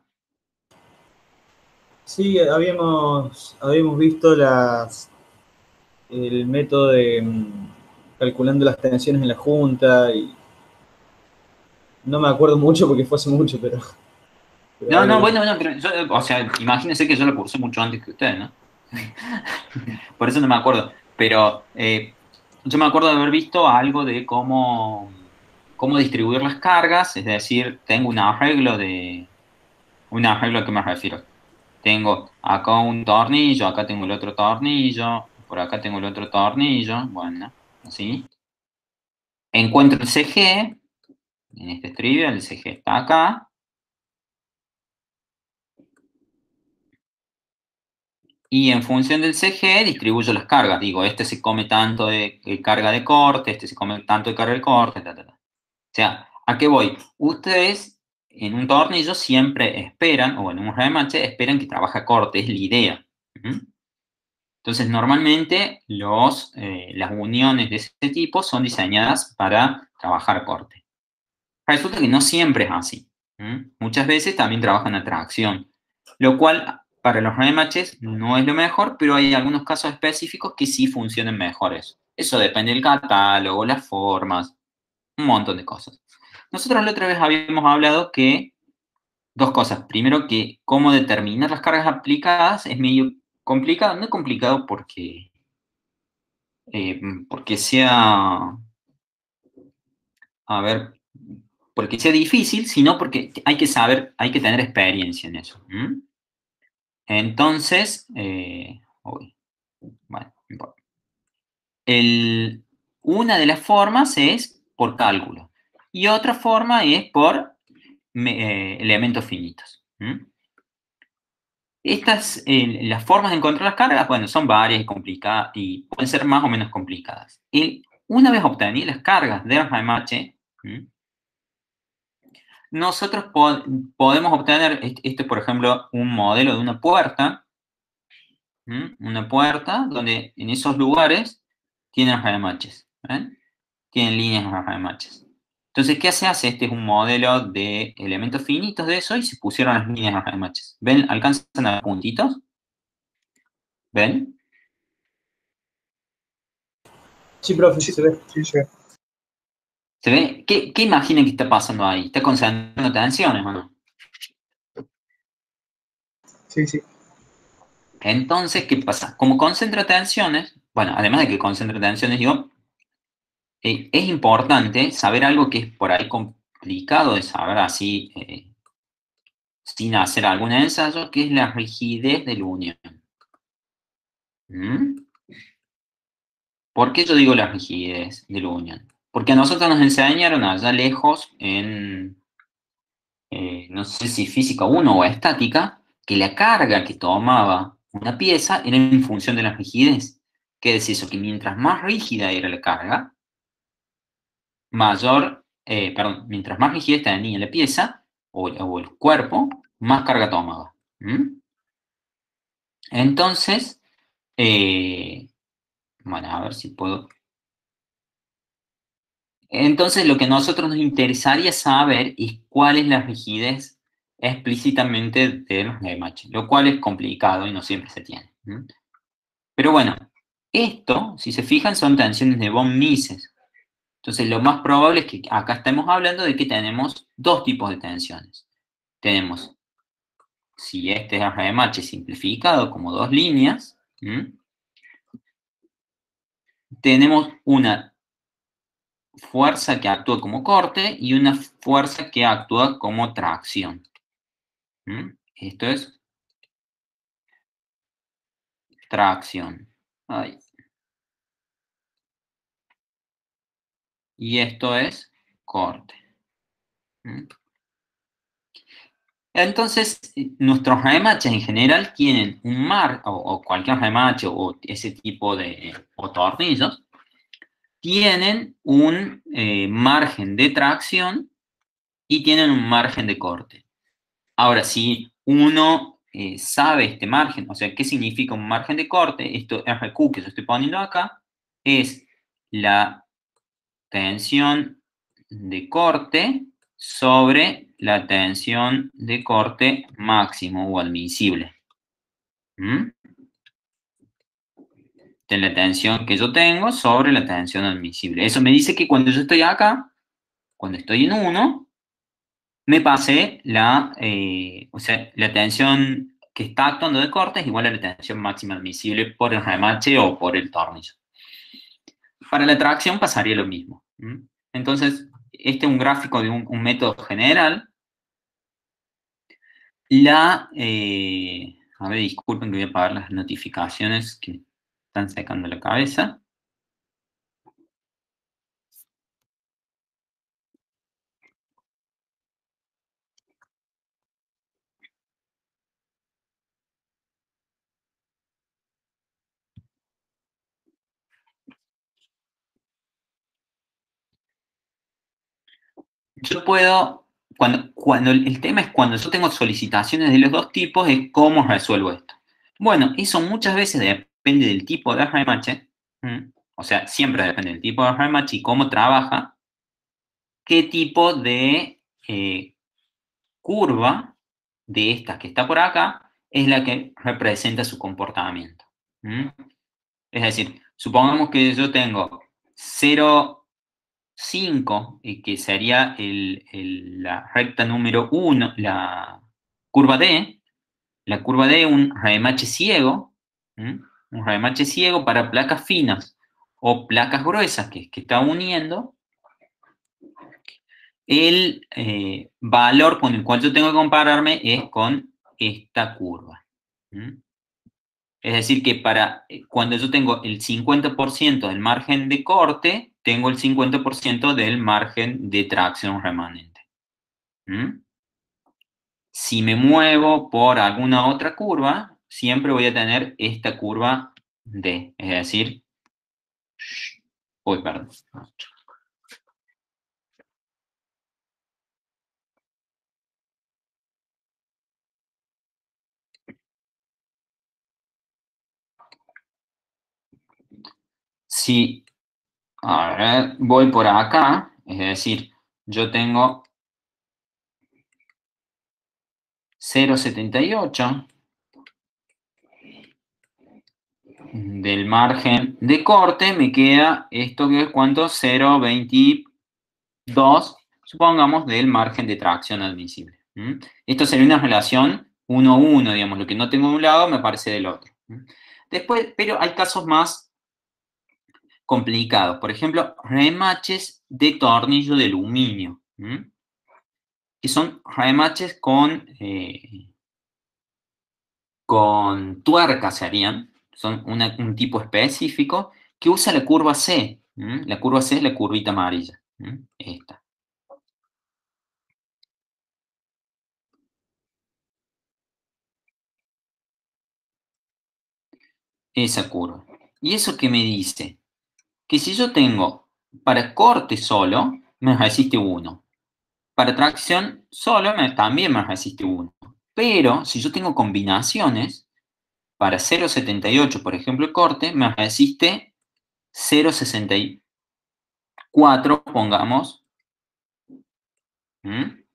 Sí, habíamos, habíamos visto las, el método de mm, calculando las tensiones en la junta y no me acuerdo mucho porque fue hace mucho, pero, pero No, no, algo. bueno, no, pero yo, o sea, imagínense que yo lo cursé mucho antes que ustedes, ¿no? Por eso no me acuerdo. Pero eh, yo me acuerdo de haber visto algo de cómo, cómo distribuir las cargas, es decir, tengo un arreglo de... ¿Un arreglo a qué me refiero? Tengo acá un tornillo, acá tengo el otro tornillo, por acá tengo el otro tornillo, bueno, así. Encuentro el C G, en este trivial, el C G está acá. Y en función del C G distribuyo las cargas. Digo, este se come tanto de, de carga de corte, este se come tanto de carga de corte, ta, ta, ta. O sea, ¿a qué voy? Ustedes en un tornillo siempre esperan, o en un remache, esperan que trabaje a corte, es la idea. ¿Mm? Entonces, normalmente los, eh, las uniones de ese tipo son diseñadas para trabajar a corte. Resulta que no siempre es así. ¿Mm? Muchas veces también trabajan a tracción, lo cual para los rematches no es lo mejor, pero hay algunos casos específicos que sí funcionan mejores. Eso depende del catálogo, las formas, un montón de cosas. Nosotros la otra vez habíamos hablado que dos cosas. Primero, que cómo determinar las cargas aplicadas es medio complicado. No es complicado porque, eh, porque sea, a ver, porque sea difícil, sino porque hay que saber, hay que tener experiencia en eso. ¿Mm? Entonces, eh, uy, bueno, no importa. El, una de las formas es por cálculo y otra forma es por me, eh, elementos finitos. ¿Mm? Estas, eh, las formas de encontrar las cargas, bueno, son varias y complicadas y pueden ser más o menos complicadas. Y una vez obtenidas las cargas de Riemann, nosotros po podemos obtener, este, por ejemplo, un modelo de una puerta, ¿m? Una puerta donde en esos lugares tienen remaches, ¿ven? Tienen líneas de remaches. Entonces, ¿qué se hace? Este es un modelo de elementos finitos de eso y se pusieron las líneas de remaches. ¿Ven? ¿Alcanzan a ver puntitos? ¿Ven? Sí, profe, Sí, se ve. sí, sí. ¿Se ve? ¿Qué, qué imaginen que está pasando ahí? ¿Está concentrando tensiones o no? Sí, sí. Entonces, ¿qué pasa? Como concentra tensiones, bueno, además de que concentra tensiones, digo, eh, es importante saber algo que es por ahí complicado de saber así, eh, sin hacer algún ensayo, que es la rigidez de la unión. ¿Mm? ¿Por qué yo digo la rigidez de la unión? Porque a nosotros nos enseñaron allá lejos en, eh, no sé si física uno o estática, que la carga que tomaba una pieza era en función de la rigidez. ¿Qué es eso? Que mientras más rígida era la carga, mayor, eh, perdón, mientras más rigidez tenía la pieza o, o el cuerpo, más carga tomaba. ¿Mm? Entonces, eh, bueno, a ver si puedo. Entonces, lo que a nosotros nos interesaría saber es cuál es la rigidez explícitamente de los Lemache, lo cual es complicado y no siempre se tiene. ¿Mm? Pero bueno, esto, si se fijan, son tensiones de von Mises. Entonces, lo más probable es que acá estemos hablando de que tenemos dos tipos de tensiones. Tenemos, si este es el Lemache simplificado como dos líneas, ¿Mm? tenemos una fuerza que actúa como corte y una fuerza que actúa como tracción. ¿Mm? Esto es tracción. Ay. Y esto es corte. ¿Mm? Entonces, nuestros remaches en general tienen un mar, o, o cualquier remache, o ese tipo de o tornillos, tienen un eh, margen de tracción y tienen un margen de corte. Ahora, si uno eh, sabe este margen, o sea, ¿qué significa un margen de corte? Esto R Q que yo estoy poniendo acá es la tensión de corte sobre la tensión de corte máximo o admisible. ¿Mm? De la tensión que yo tengo sobre la tensión admisible. Eso me dice que cuando yo estoy acá, cuando estoy en uno, me pasé la, eh, o sea, la tensión que está actuando de corte es igual a la tensión máxima admisible por el remache o por el tornillo. Para la tracción pasaría lo mismo. ¿Mm? Entonces, este es un gráfico de un, un método general. La, eh, a ver, disculpen que voy a apagar las notificaciones que están secando la cabeza. Yo puedo, cuando, cuando el, el tema es cuando yo tengo solicitaciones de los dos tipos, es cómo resuelvo esto. Bueno, eso muchas veces depende del tipo de remache, ¿Mm? O sea, siempre depende del tipo de remache y cómo trabaja, qué tipo de eh, curva de esta que está por acá es la que representa su comportamiento. ¿Mm? Es decir, supongamos que yo tengo cero, cinco, eh, que sería el, el, la recta número uno, la curva D, la curva D, un remache ciego, ¿m? un remache ciego para placas finas o placas gruesas que, que está uniendo, el eh, valor con el cual yo tengo que compararme es con esta curva. ¿M? Es decir, que para cuando yo tengo el cincuenta por ciento del margen de corte, tengo el cincuenta por ciento del margen de tracción remanente. ¿Mm? Si me muevo por alguna otra curva, siempre voy a tener esta curva D. Es decir, uy, perdón. Si a ver, voy por acá, es decir, yo tengo cero coma setenta y ocho del margen de corte, me queda esto que es cuánto, cero coma veintidós, supongamos, del margen de tracción admisible. ¿Mm? Esto sería una relación uno a uno, digamos, lo que no tengo de un lado me parece del otro. ¿Mm? Después, pero hay casos más complicados. Por ejemplo, remaches de tornillo de aluminio. ¿Mm? que son remaches con, eh, con tuerca serían, son una- un tipo específico que usa la curva C. ¿m? La curva C es la curvita amarilla. ¿m? Esta. Esa curva. ¿Y eso qué me dice? Que si yo tengo para corte solo, me resiste uno. Para tracción solo me, también me resiste uno. Pero si yo tengo combinaciones, para cero coma setenta y ocho, por ejemplo, el corte, me resiste cero coma sesenta y cuatro, pongamos, ¿m?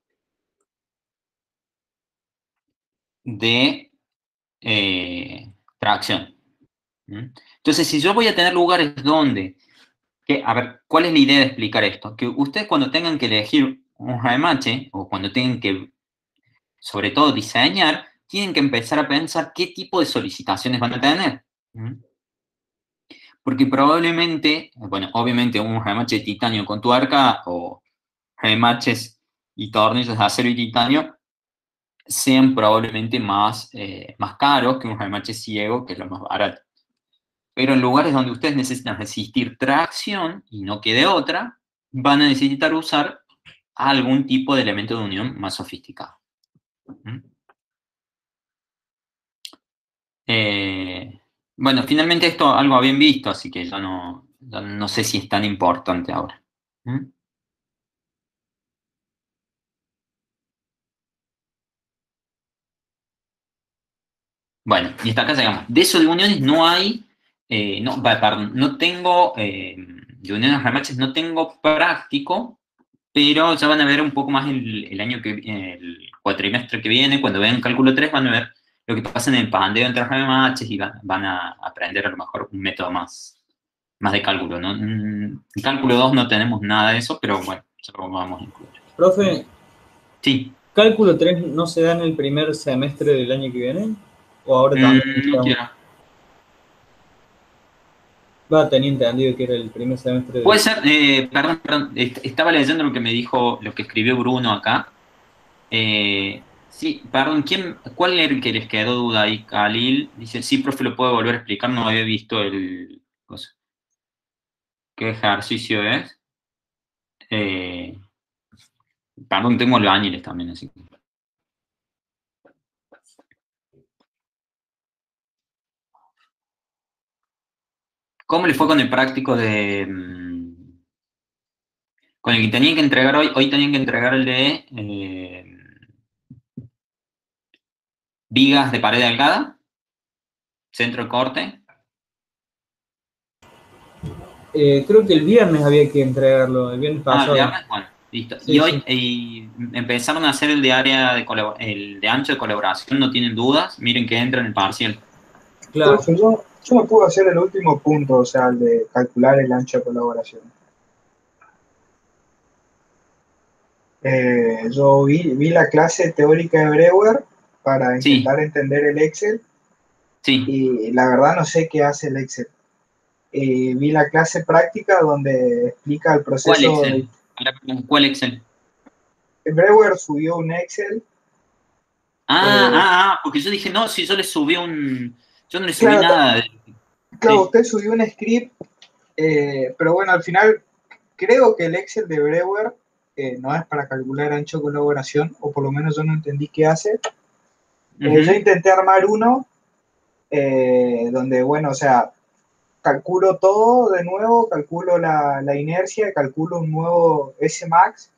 de eh, tracción. ¿m? Entonces, si yo voy a tener lugares donde, que, a ver, ¿cuál es la idea de explicar esto? Que ustedes cuando tengan que elegir un remache, o cuando tengan que, sobre todo, diseñar, tienen que empezar a pensar qué tipo de solicitaciones van a tener. ¿m? Porque probablemente, bueno, obviamente un remache de titanio con tuerca o remaches y tornillos de acero y titanio sean probablemente más, eh, más caros que un remache ciego, que es lo más barato. Pero en lugares donde ustedes necesitan resistir tracción y no quede otra, van a necesitar usar algún tipo de elemento de unión más sofisticado. ¿Mm? Eh, bueno, finalmente esto algo habían visto, así que ya no, ya no sé si es tan importante ahora. ¿Mm? Bueno, y hasta acá llegamos. De eso de uniones no hay, eh, no, va, perdón, no tengo, eh, de uniones remaches no tengo práctico, pero ya van a ver un poco más el, el año que, el cuatrimestre que viene, cuando vean cálculo tres van a ver lo que pasa en el pandeo entre remaches y van, van a aprender a lo mejor un método más, más de cálculo, ¿no? En cálculo dos no tenemos nada de eso, pero bueno, ya lo vamos a incluir. Profe, Sí. ¿cálculo tres no se da en el primer semestre del año que viene? ¿O ahora también? Mm, no quiero. Va, tenía entendido que era el primer semestre. Puede De... ser, eh, perdón, perdón, est- estaba leyendo lo que me dijo, lo que escribió Bruno acá. Eh, sí, perdón, ¿quién, ¿cuál era el que les quedó duda ahí? Khalil dice, sí, profe, lo puedo volver a explicar, no había visto el... cosa. ¿Qué ejercicio es? Eh, perdón, tengo albañiles también, así que... ¿Cómo le fue con el práctico de... mm, con el que tenían que entregar hoy? Hoy tenían que entregar el de... eh, vigas de pared delgada, centro de corte. Eh, creo que el viernes había que entregarlo, el viernes Ah, el pasado. viernes, bueno, listo. Sí, Y hoy sí. y empezaron a hacer el de área de colab- el de ancho de colaboración, no tienen dudas, miren que entra en el parcial. Claro. Profe, yo, yo no puedo hacer el último punto, o sea, el de calcular el ancho de colaboración. Eh, yo vi, vi la clase teórica de Breuer para Sí, intentar entender el Excel sí. y la verdad no sé qué hace el Excel. Eh, vi la clase práctica donde explica el ¿Cuál proceso. De, Excel? Ahora, ¿cuál Excel? Breuer subió un Excel. Ah, eh, ah, ah, porque yo dije, no, si yo le subí un... Yo no le subí claro, nada. de- claro, Sí, usted subió un script, eh, pero bueno, al final creo que el Excel de Breuer eh, no es para calcular ancho de colaboración, o por lo menos yo no entendí qué hace. Eh, yo ujú, intenté armar uno eh, donde, bueno, o sea, calculo todo de nuevo, calculo la, la inercia, calculo un nuevo S max,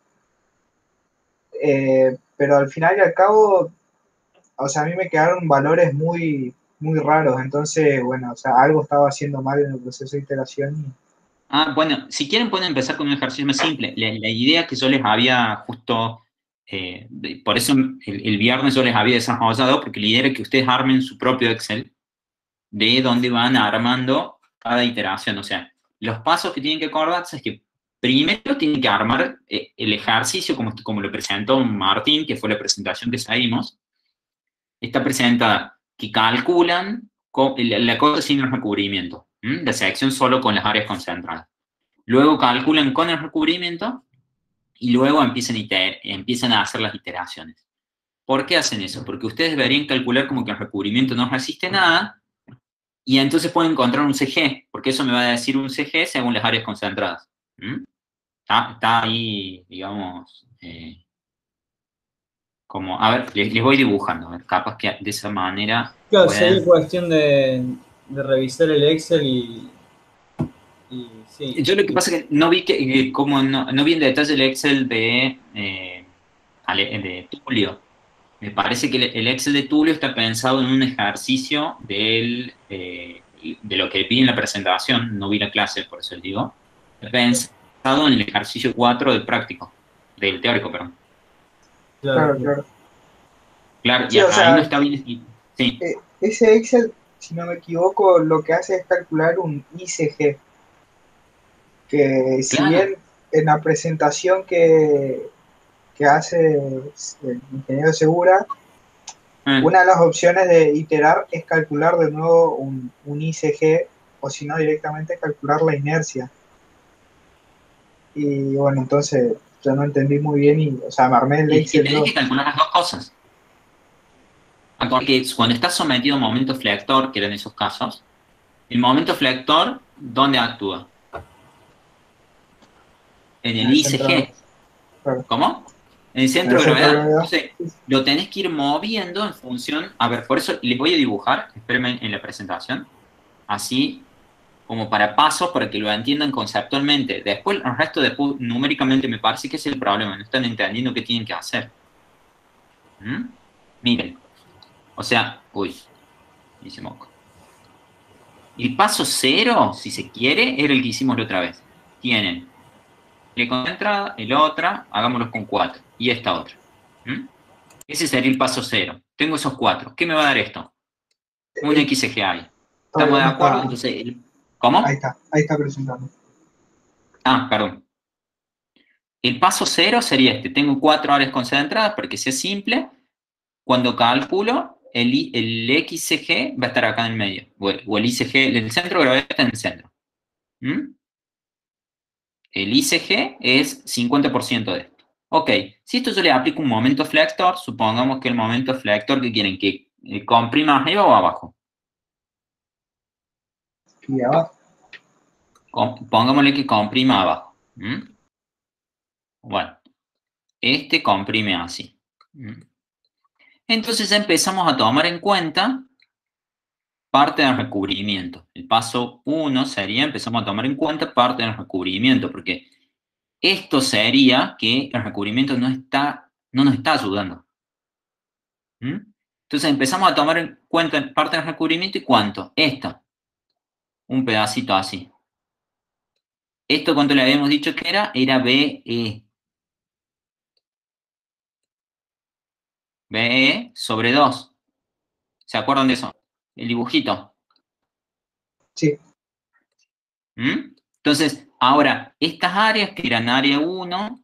eh, pero al final y al cabo, o sea, a mí me quedaron valores muy, muy raros, entonces, bueno, o sea, algo estaba haciendo mal en el proceso de iteración. Y... Ah, bueno, si quieren pueden empezar con un ejercicio más simple. La, la idea que yo les había justo, eh, de- por eso el, el viernes yo les había desarrollado, porque la idea era que ustedes armen su propio Excel de dónde van armando cada iteración. O sea, los pasos que tienen que acordarse es que primero tienen que armar eh, el ejercicio como, como lo presentó Martín, que fue la presentación que seguimos. Está presentada que calculan la, la cosa sin el recubrimiento, ¿m? La sección solo con las áreas concentradas. Luego calculan con el recubrimiento y luego empiezan a, iter- empiezan a hacer las iteraciones. ¿Por qué hacen eso? Porque ustedes deberían calcular como que el recubrimiento no resiste nada, y entonces pueden encontrar un C G, porque eso me va a decir un C G según las áreas concentradas. ¿Mm? Está, está ahí, digamos, eh, como, a ver, les, les voy dibujando, a ver, capaz que de esa manera Claro, pueden... sería cuestión de, de revisar el Excel y, y sí. Yo lo que pasa es que no vi que, que como no, no vi en detalle el Excel de, eh, Ale- de Tulio. Me parece que el el Excel de Tulio está pensado en un ejercicio del, eh, de lo que vi en la presentación, no vi la clase, por eso les digo. Está pensado en el ejercicio cuatro del práctico, del teórico, perdón. Claro, Claro, claro. Claro, y Sí, o ahí no sea, está bien escrito. Sí, eh, ese Excel, si no me equivoco, lo que hace es calcular un I C G, que si claro. bien en la presentación que, que hace el ingeniero Segura, Eh, una de las opciones de iterar es calcular de nuevo un, un I C G, o si no directamente calcular la inercia. Y bueno, entonces yo no entendí muy bien y, o sea, me armé el es que Excel tenés yo. que calcular las dos cosas. Porque cuando estás sometido a un momento flector, que eran esos casos, el momento flector, ¿dónde actúa? En En el el centro, I C G. claro, ¿Cómo? En el en centro el de centro de gravedad. gravedad. Entonces, lo tenés que ir moviendo en función. A ver, por eso les voy a dibujar, espérenme en la presentación, así como para pasos, para que lo entiendan conceptualmente. Después, el resto de numéricamente me parece que es el problema, no están entendiendo qué tienen que hacer. ¿Mm? Miren, o sea, uy, dice moco. El paso cero, si se quiere, era el que hicimos la otra vez. Tienen el con entrada, el otra, hagámoslos con cuatro, y esta otra. ¿Mm? Ese sería el paso cero. Tengo esos cuatro. ¿Qué me va a dar esto? Un Eh, X G I. ¿Estamos todavía de no acuerdo? está, Entonces, el- ahí ¿cómo? está, ahí está presentando. Ah, perdón. El paso cero sería este. Tengo cuatro áreas concentradas para que sea simple. Cuando calculo, el, I- el X C G va a estar acá en el medio. O el, o el I C G, el centro de gravedad está en el centro. ¿Mm? El I C G es cincuenta por ciento de esto. Ok, si esto yo le aplico un momento flector, supongamos que el momento flector que quieren que eh, comprima arriba o abajo. Y abajo, Com- Pongámosle que comprima abajo. ¿Mm? Bueno, este comprime así. ¿Mm? Entonces ya empezamos a tomar en cuenta parte del recubrimiento. El paso uno sería, empezamos a tomar en cuenta parte del recubrimiento, porque esto sería que el recubrimiento no, está, no nos está ayudando. ¿Mm? Entonces empezamos a tomar en cuenta parte del recubrimiento y ¿cuánto? Esto, un pedacito así. ¿Esto cuánto le habíamos dicho que era? Era B E. B E sobre dos. ¿Se acuerdan de eso? El dibujito. sí, ¿Mm? Entonces, ahora, estas áreas que eran área uno,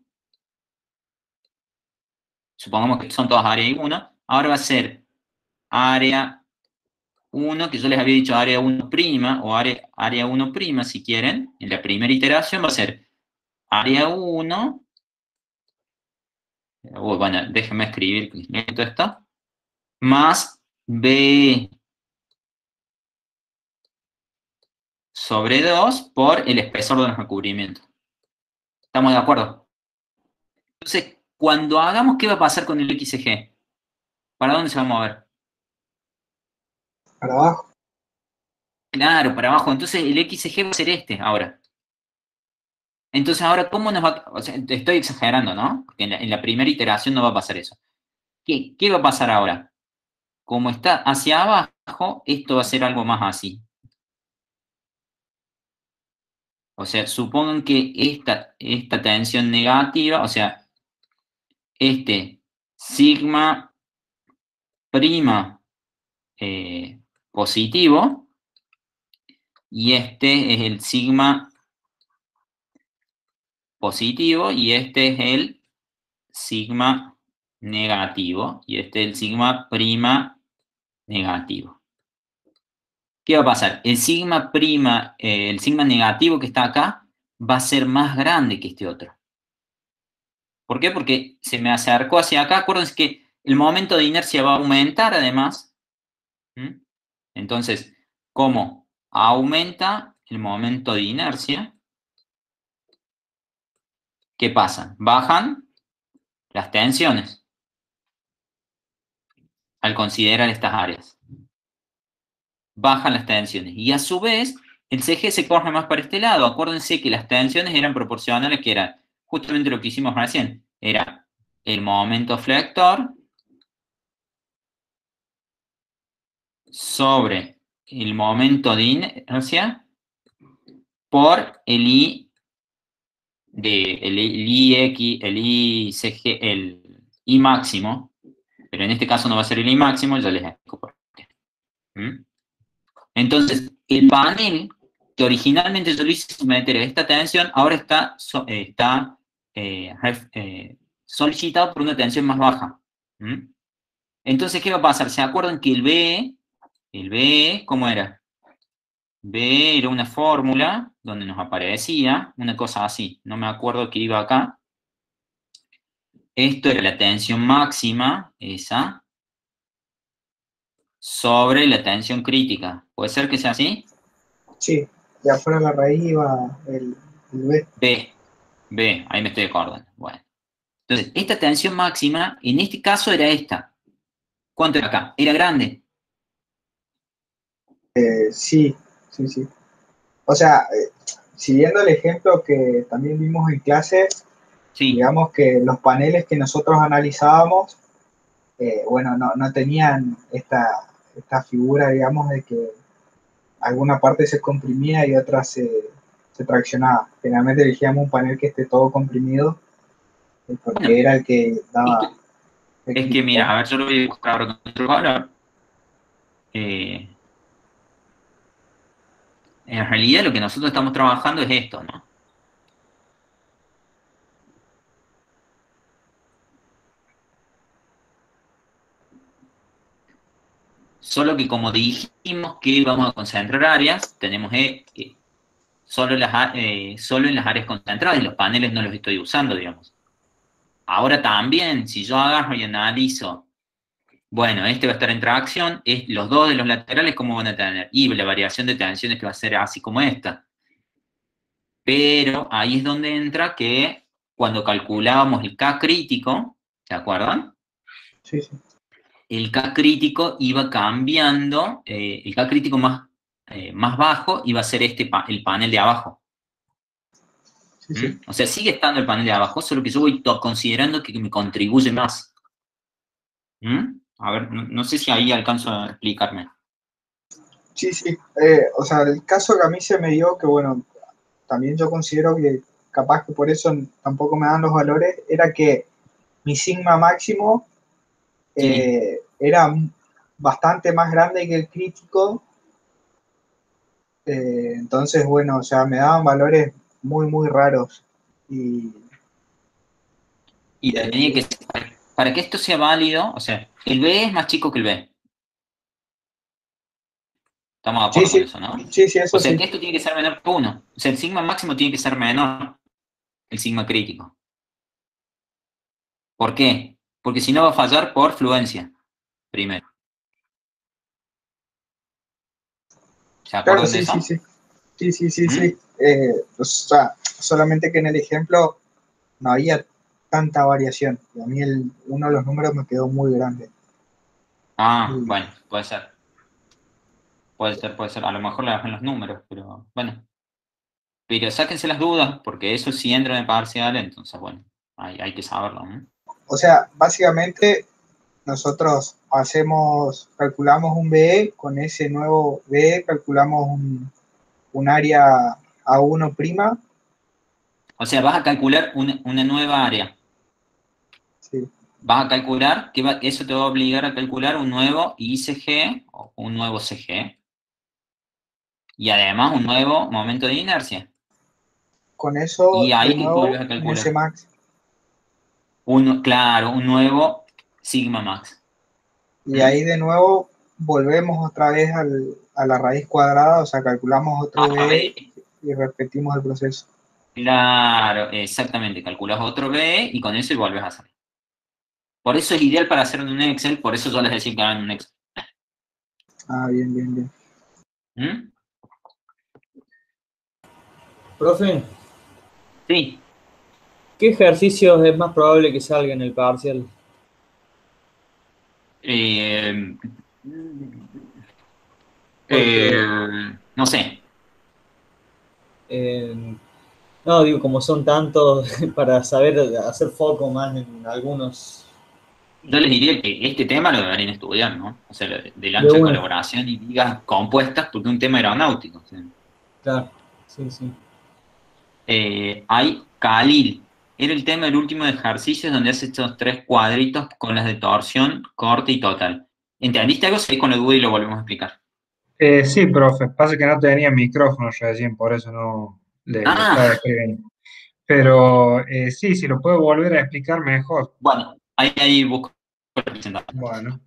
supongamos que son todas área uno, ahora va a ser área uno, que yo les había dicho área uno' o área, área uno' si quieren, en la primera iteración va a ser área uno, oh, bueno, déjenme escribir lento esto, más B sobre dos por el espesor del recubrimiento. ¿Estamos de acuerdo? Entonces, cuando hagamos, ¿qué va a pasar con el X C G? ¿Para dónde se va a mover? para abajo. Claro, para abajo. Entonces el X C G va a ser este ahora. Entonces ahora, ¿cómo nos va a...? O sea, estoy exagerando, ¿no? Porque en la, en la primera iteración no va a pasar eso. ¿Qué, ¿Qué va a pasar ahora? Como está hacia abajo, esto va a ser algo más así. O sea, supongan que esta, esta tensión negativa, o sea, este sigma prima eh, positivo, y este es el sigma positivo, y este es el sigma negativo, y este es el sigma prima negativo. ¿Qué va a pasar? El sigma prima, eh, el sigma negativo que está acá, va a ser más grande que este otro. ¿Por qué? Porque se me acercó hacia acá. Acuérdense que el momento de inercia va a aumentar además. ¿Mm? Entonces, ¿cómo aumenta el momento de inercia? ¿Qué pasa? Bajan las tensiones al considerar estas áreas. Bajan las tensiones. Y a su vez, el C G se corre más para este lado. Acuérdense que las tensiones eran proporcionales, que era justamente lo que hicimos recién. Era el momento flector sobre el momento de inercia por el I de el, el I X, el I C G, el I máximo, pero en este caso no va a ser el I máximo, ya les explico por qué. ¿Mm? Entonces, el panel que originalmente yo lo hice someter a esta tensión, ahora está, so, eh, está eh, eh, solicitado por una tensión más baja. ¿Mm? Entonces, ¿qué va a pasar? ¿Se acuerdan que el B, el B, ¿cómo era? B era una fórmula donde nos aparecía una cosa así, no me acuerdo que iba acá. Esto era la tensión máxima, esa, sobre la tensión crítica. ¿Puede ser que sea así? Sí, de afuera de la raíz iba el, el B. B, B, ahí me estoy acordando. Bueno. Entonces, esta tensión máxima, en este caso era esta. ¿Cuánto era acá? Era grande. Eh, sí, sí, sí. O sea, eh, siguiendo el ejemplo que también vimos en clase, Sí. digamos que los paneles que nosotros analizábamos, eh, bueno, no, no tenían esta, esta figura, digamos, de que alguna parte se comprimía y otra se, se traccionaba. Generalmente elegíamos un panel que esté todo comprimido, eh, porque Bueno, era el que daba... es que, es que mira, a ver, yo lo voy a buscar ahora con otro valor. Eh, en realidad lo que nosotros estamos trabajando es esto, ¿no? Solo que como dijimos que vamos a concentrar áreas, tenemos eh, eh, solo, las, eh, solo en las áreas concentradas, y los paneles no los estoy usando, digamos. Ahora también, si yo agarro y analizo, bueno, este va a estar en tracción, es, los dos de los laterales, ¿cómo van a tener? Y la variación de tensiones que va a ser así como esta. Pero ahí es donde entra que cuando calculábamos el K crítico, ¿se acuerdan? Sí, sí. El K crítico iba cambiando, eh, el K crítico más, eh, más bajo iba a ser este pa el panel de abajo. Sí, ¿Mm? sí. O sea, sigue estando el panel de abajo, solo que yo voy considerando que me contribuye más. ¿Mm? A ver, no, no sé si ahí alcanzo a explicarme. Sí, sí. Eh, o sea, el caso que a mí se me dio, que bueno, también yo considero que capaz que por eso tampoco me dan los valores, era que mi sigma máximo eh, Sí. era bastante más grande que el crítico. Eh, entonces, bueno, o sea, me daban valores muy, muy raros. Y, Y y tenía ahí, que, para que esto sea válido, o sea, el B es más chico que el B. Estamos de sí, acuerdo con sí, eso, ¿no? sí, sí, O eso sea, sí. que esto tiene que ser menor que uno. O sea, el sigma máximo tiene que ser menor que el sigma crítico. ¿Por qué? Porque si no va a fallar por fluencia, primero. ¿Se Claro, acuerdan de sí, sí, eso? sí. Sí, sí, sí, ¿Mm? sí. Eh, o sea, solamente que en el ejemplo no había tanta variación. Y a mí el, uno de los números me quedó muy grande. Ah, Y, bueno, puede ser. Puede ser, puede ser. A lo mejor le bajan los números, pero bueno. Pero sáquense las dudas, porque eso sí entra en el parcial, entonces, bueno, hay, hay que saberlo, ¿no? o sea, básicamente nosotros hacemos, calculamos un B E, con ese nuevo B E calculamos un, un área A uno prima. O sea, vas a calcular una, una nueva área. Sí. Vas a calcular, que va, eso te va a obligar a calcular un nuevo I C G o un nuevo C G. Y además un nuevo momento de inercia. Con eso, Y de ahí que vuelves nuevo, a un S calcular. max. Un, claro, un nuevo sigma max. Y ¿Mm? ahí de nuevo volvemos otra vez al, a la raíz cuadrada, o sea, calculamos otro A B E ver, y repetimos el proceso. Claro, exactamente, calculas otro B y con eso vuelves a hacer. Por eso es ideal para hacer en un Excel, por eso yo les decía que hagan un Excel. Ah, bien, bien, bien. ¿Mm? Profe, Sí. ¿qué ejercicios es más probable que salga en el parcial? Eh, Porque, eh, no sé. eh, no, digo, como son tantos, para saber hacer foco más en algunos Yo les diría que este tema lo deberían estudiar, ¿no? O sea, lo de- del de ancho de una. colaboración y vigas compuestas, porque es un tema aeronáutico. O sea. Claro, sí, sí. Eh, hay Khalil. Era el tema del último ejercicio donde hace estos tres cuadritos con las de torsión, corte y total. ¿Entendiste algo? Seguí con la duda y lo volvemos a explicar. Eh, sí, profe, pasa que no tenía micrófono recién, por eso no le, le estaba Ah, escribiendo. Pero eh, sí, si lo puedo volver a explicar mejor. bueno, ahí, ahí busco la presentación. Bueno,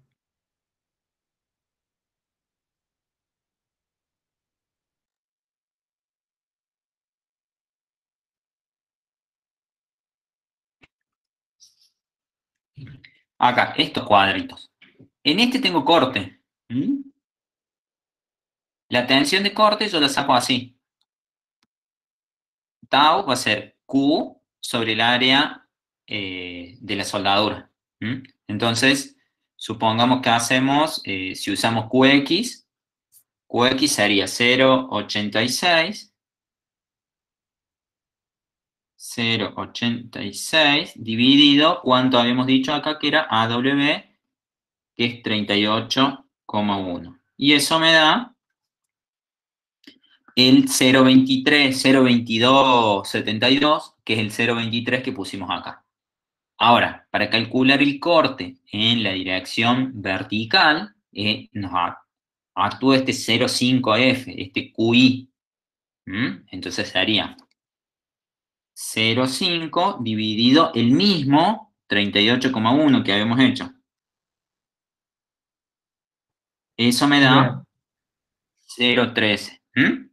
Acá, estos cuadritos. En este tengo corte. ¿Mm? La tensión de corte yo la saco así. Tau va a ser Q sobre el área eh, de la soldadura. ¿Mm? Entonces, supongamos que hacemos, eh, si usamos Q X, Q X sería cero coma ochenta y seis, cero coma ochenta y seis dividido, ¿cuánto habíamos dicho acá que era A W, que es treinta y ocho coma uno? Y eso me da el cero coma veintitrés, cero coma veintidós setenta y dos, que es el cero coma veintitrés que pusimos acá. Ahora, para calcular el corte en la dirección vertical, eh, nos a- actúa este cero coma cinco F, este Q I. ¿Mm? Entonces sería cero coma cinco dividido el mismo treinta y ocho coma uno que habíamos hecho. Eso me da bien. cero coma trece. ¿Mm?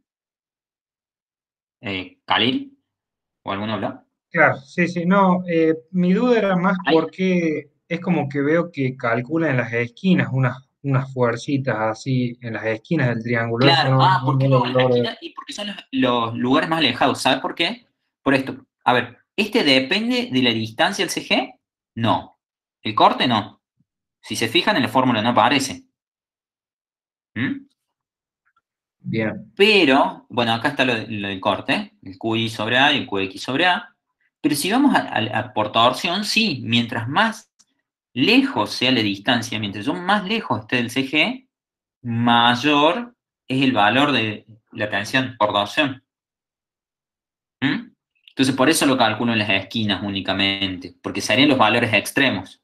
Eh, ¿Khalil? ¿O alguno habla? Claro, sí, sí, no, eh, mi duda era más Ahí. porque es como que veo que calcula en las esquinas unas, unas fuercitas así, en las esquinas del triángulo, eso Claro, no, ah, no, ¿por qué no lo lo hago en la logro. esquina? Y porque son los, los lugares más alejados. ¿Sabes por qué? Por esto. A ver, ¿este depende de la distancia del C G? No. ¿El corte? No. Si se fijan en la fórmula no aparece. ¿Mm? Bien, Pero, bueno, acá está lo, de- lo del corte, el Q I sobre A y el Q X sobre A. Pero si vamos a, a- a por torsión, sí, mientras más lejos sea la distancia, mientras yo más lejos esté del C G, mayor es el valor de la tensión por torsión. ¿Mm? Entonces, por eso lo calculo en las esquinas únicamente, porque serían los valores extremos.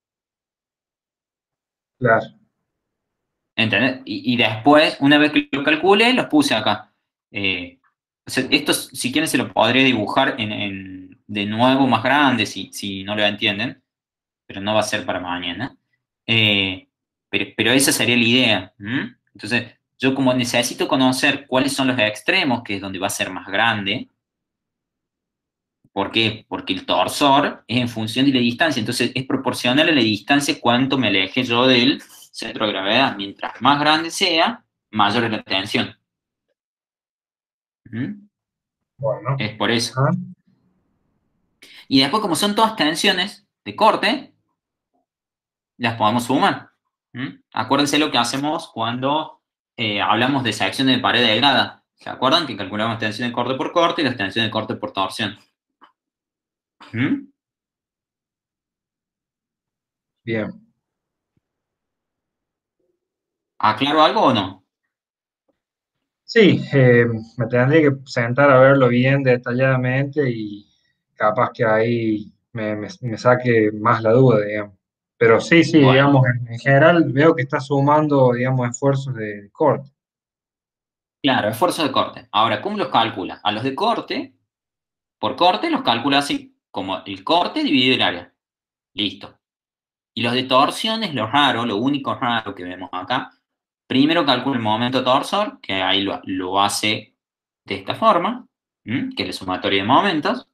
claro, ¿Entendés? Y, y después, una vez que lo calcule, los puse acá. Eh, o sea, esto, si quieren, se lo podría dibujar en, en- de nuevo más grande, si, si no lo entienden, pero no va a ser para mañana. Eh, pero, pero esa sería la idea. ¿Mm? Entonces, yo como necesito conocer cuáles son los extremos, que es donde va a ser más grande. ¿Por qué? Porque el torsor es en función de la distancia, entonces es proporcional a la distancia cuánto me aleje yo del centro de gravedad. Mientras más grande sea, mayor es la tensión. ¿Mm? bueno. Es por eso. Ah, Y después, como son todas tensiones de corte, las podemos sumar. ¿Mm? Acuérdense lo que hacemos cuando eh, hablamos de sección de pared delgada. ¿Se acuerdan? Que calculamos tensión de corte por corte y las tensiones de corte por torsión. ¿Mm? bien. ¿Aclaro algo o no? Sí, eh, me tendría que sentar a verlo bien detalladamente y capaz que ahí me, me- me saque más la duda, digamos. Pero sí, sí, Bueno, digamos, en, en general veo que está sumando, digamos, esfuerzos de corte. claro, esfuerzo de corte. Ahora, ¿cómo los calcula? A los de corte, por corte los calcula así, como el corte dividido el área. Listo. Y los de torsión es lo raro, lo único raro que vemos acá. Primero calcula el momento torsor, que ahí lo, lo hace de esta forma. ¿m? Que es la sumatoria de momentos,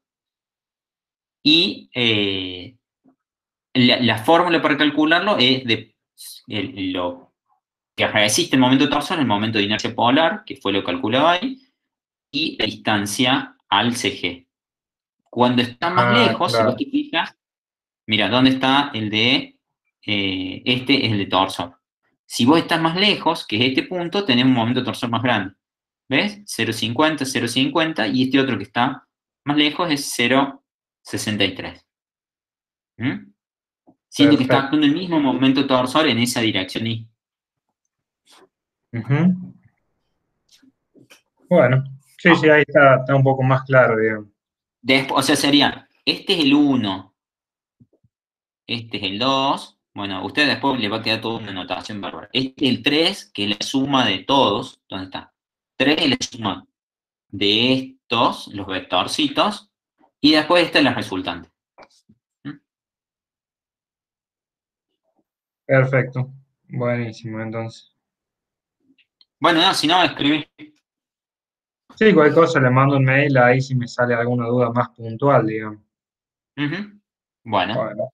y eh, la, la fórmula para calcularlo es de el, lo que resiste el momento torsor, el momento de inercia polar, que fue lo calculado ahí, y la distancia al C G. Cuando está más Ah, lejos, si vos claro. te fijas, mira, ¿dónde está el de, eh, este es el de torsor? Si vos estás más lejos, que es este punto, tenés un momento torsor más grande. ¿Ves? cero coma cincuenta, cero coma cincuenta, y este otro que está más lejos es cero coma sesenta y tres. ¿Mm? Siendo que está Perfecto. actuando el mismo momento torsor en esa dirección Y. Ujú. Bueno, sí, sí, ahí está, está un poco más claro, digamos. Después, o sea, sería, este es el uno, este es el dos. Bueno, a usted después le va a quedar toda una notación bárbara. Este es el tres, que es la suma de todos. ¿Dónde está? tres es la suma de estos, los vectorcitos, y después esta es la resultante. ¿Mm? Perfecto. Buenísimo, entonces. Bueno, no, si no, escribí. Sí, cualquier cosa le mando un mail ahí si me sale alguna duda más puntual, digamos. Ujú. Bueno, Bueno,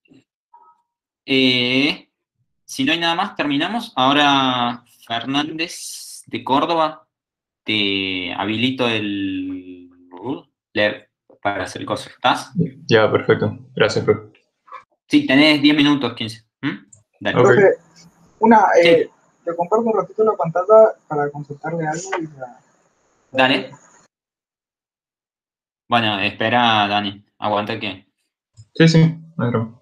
eh, si no hay nada más, terminamos. Ahora, Fernández de Córdoba, te habilito el uh, leer para hacer cosas. ¿Estás? Ya, perfecto. Gracias, profe. Sí, tenés diez minutos, quince. ¿Mm? Dale. Ok. Profe, una, eh, Sí, le comparto un ratito la pantalla para consultarle algo y ya. dale. Bueno, espera, Dani. Aguanta que. Sí, sí, no hay drama.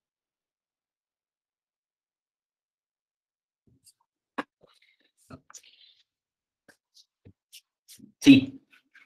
Sí,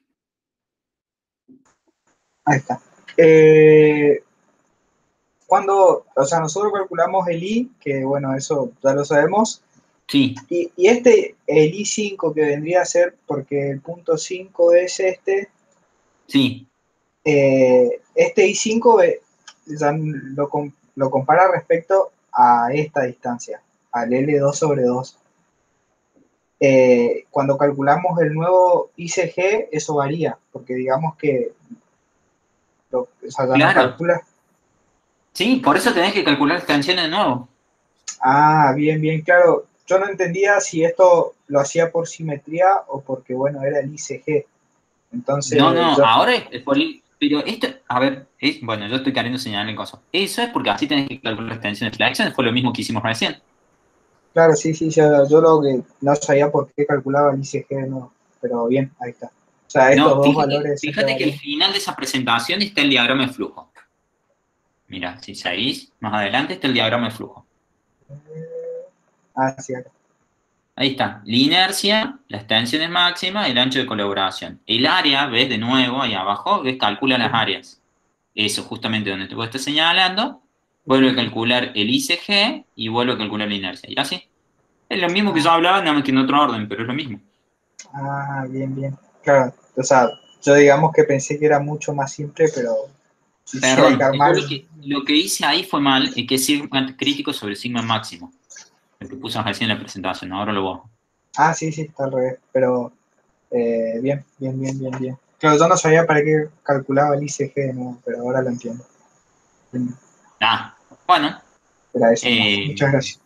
Ahí está. Eh, cuando, o sea, nosotros calculamos el I, que bueno, eso ya lo sabemos, sí, y, y este, el I cinco que vendría a ser, porque el punto cinco es este, sí. eh, este I cinco eh, ya lo, com- lo compara respecto a esta distancia, al L dos sobre dos. Eh, cuando calculamos el nuevo I C G, eso varía, porque digamos que lo, o sea, ya no Claro. calcula. Sí, por eso tenés que calcular extensiones de nuevo. Ah, bien, bien, claro. Yo no entendía si esto lo hacía por simetría o porque, bueno, era el I C G. No, Entonces, no, yo, ahora es por el- pero esto, a ver, es, bueno, yo estoy queriendo señalar en cosas. Eso es porque así tenés que calcular extensiones de flexión, fue lo mismo que hicimos recién. claro, sí, sí, yo, yo lo que no sabía por qué calculaba el I C G de nuevo, pero bien, ahí está. O sea, estos No, dos fíjate, valores siempre fíjate que al varían. final de esa presentación está el diagrama de flujo. Mira, si seguís, más adelante está el diagrama de flujo. Ah, sí, acá. Ahí está, la inercia, la extensión es máxima, el ancho de colaboración. El área, ves de nuevo ahí abajo, ves, calcula las áreas. Eso, justamente donde te voy a estar señalando, vuelve a calcular el I C G y vuelve a calcular la inercia. ¿Y así? Es lo mismo que yo Ah, hablaba, nada más que en otro orden, pero es lo mismo. ah, bien, bien. Claro, o sea, yo digamos que pensé que era mucho más simple, pero sí, sí hay que Perdón, yo armar. lo que, lo que hice ahí fue mal, y que es sigma crítico sobre sigma máximo. Lo que puse recién en la presentación, ahora lo bajo. Ah, sí, sí, está al revés, pero eh, bien, bien, bien, bien, bien. Claro, yo no sabía para qué calculaba el I C G, ¿no? Pero ahora lo entiendo. Bien, Ah, bueno, era eso nomás. eh, Muchas gracias.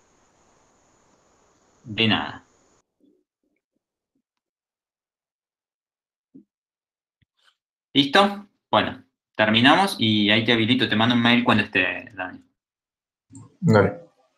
de nada. ¿Listo? Bueno, terminamos y ahí te habilito, te mando un mail cuando esté, Dani. Dale.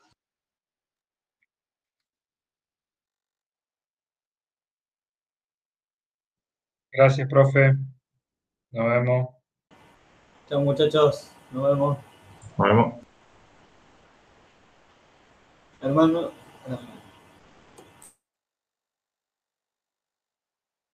gracias, profe. Nos vemos. Chao, muchachos. Nos vemos. Nos vemos. Hermano.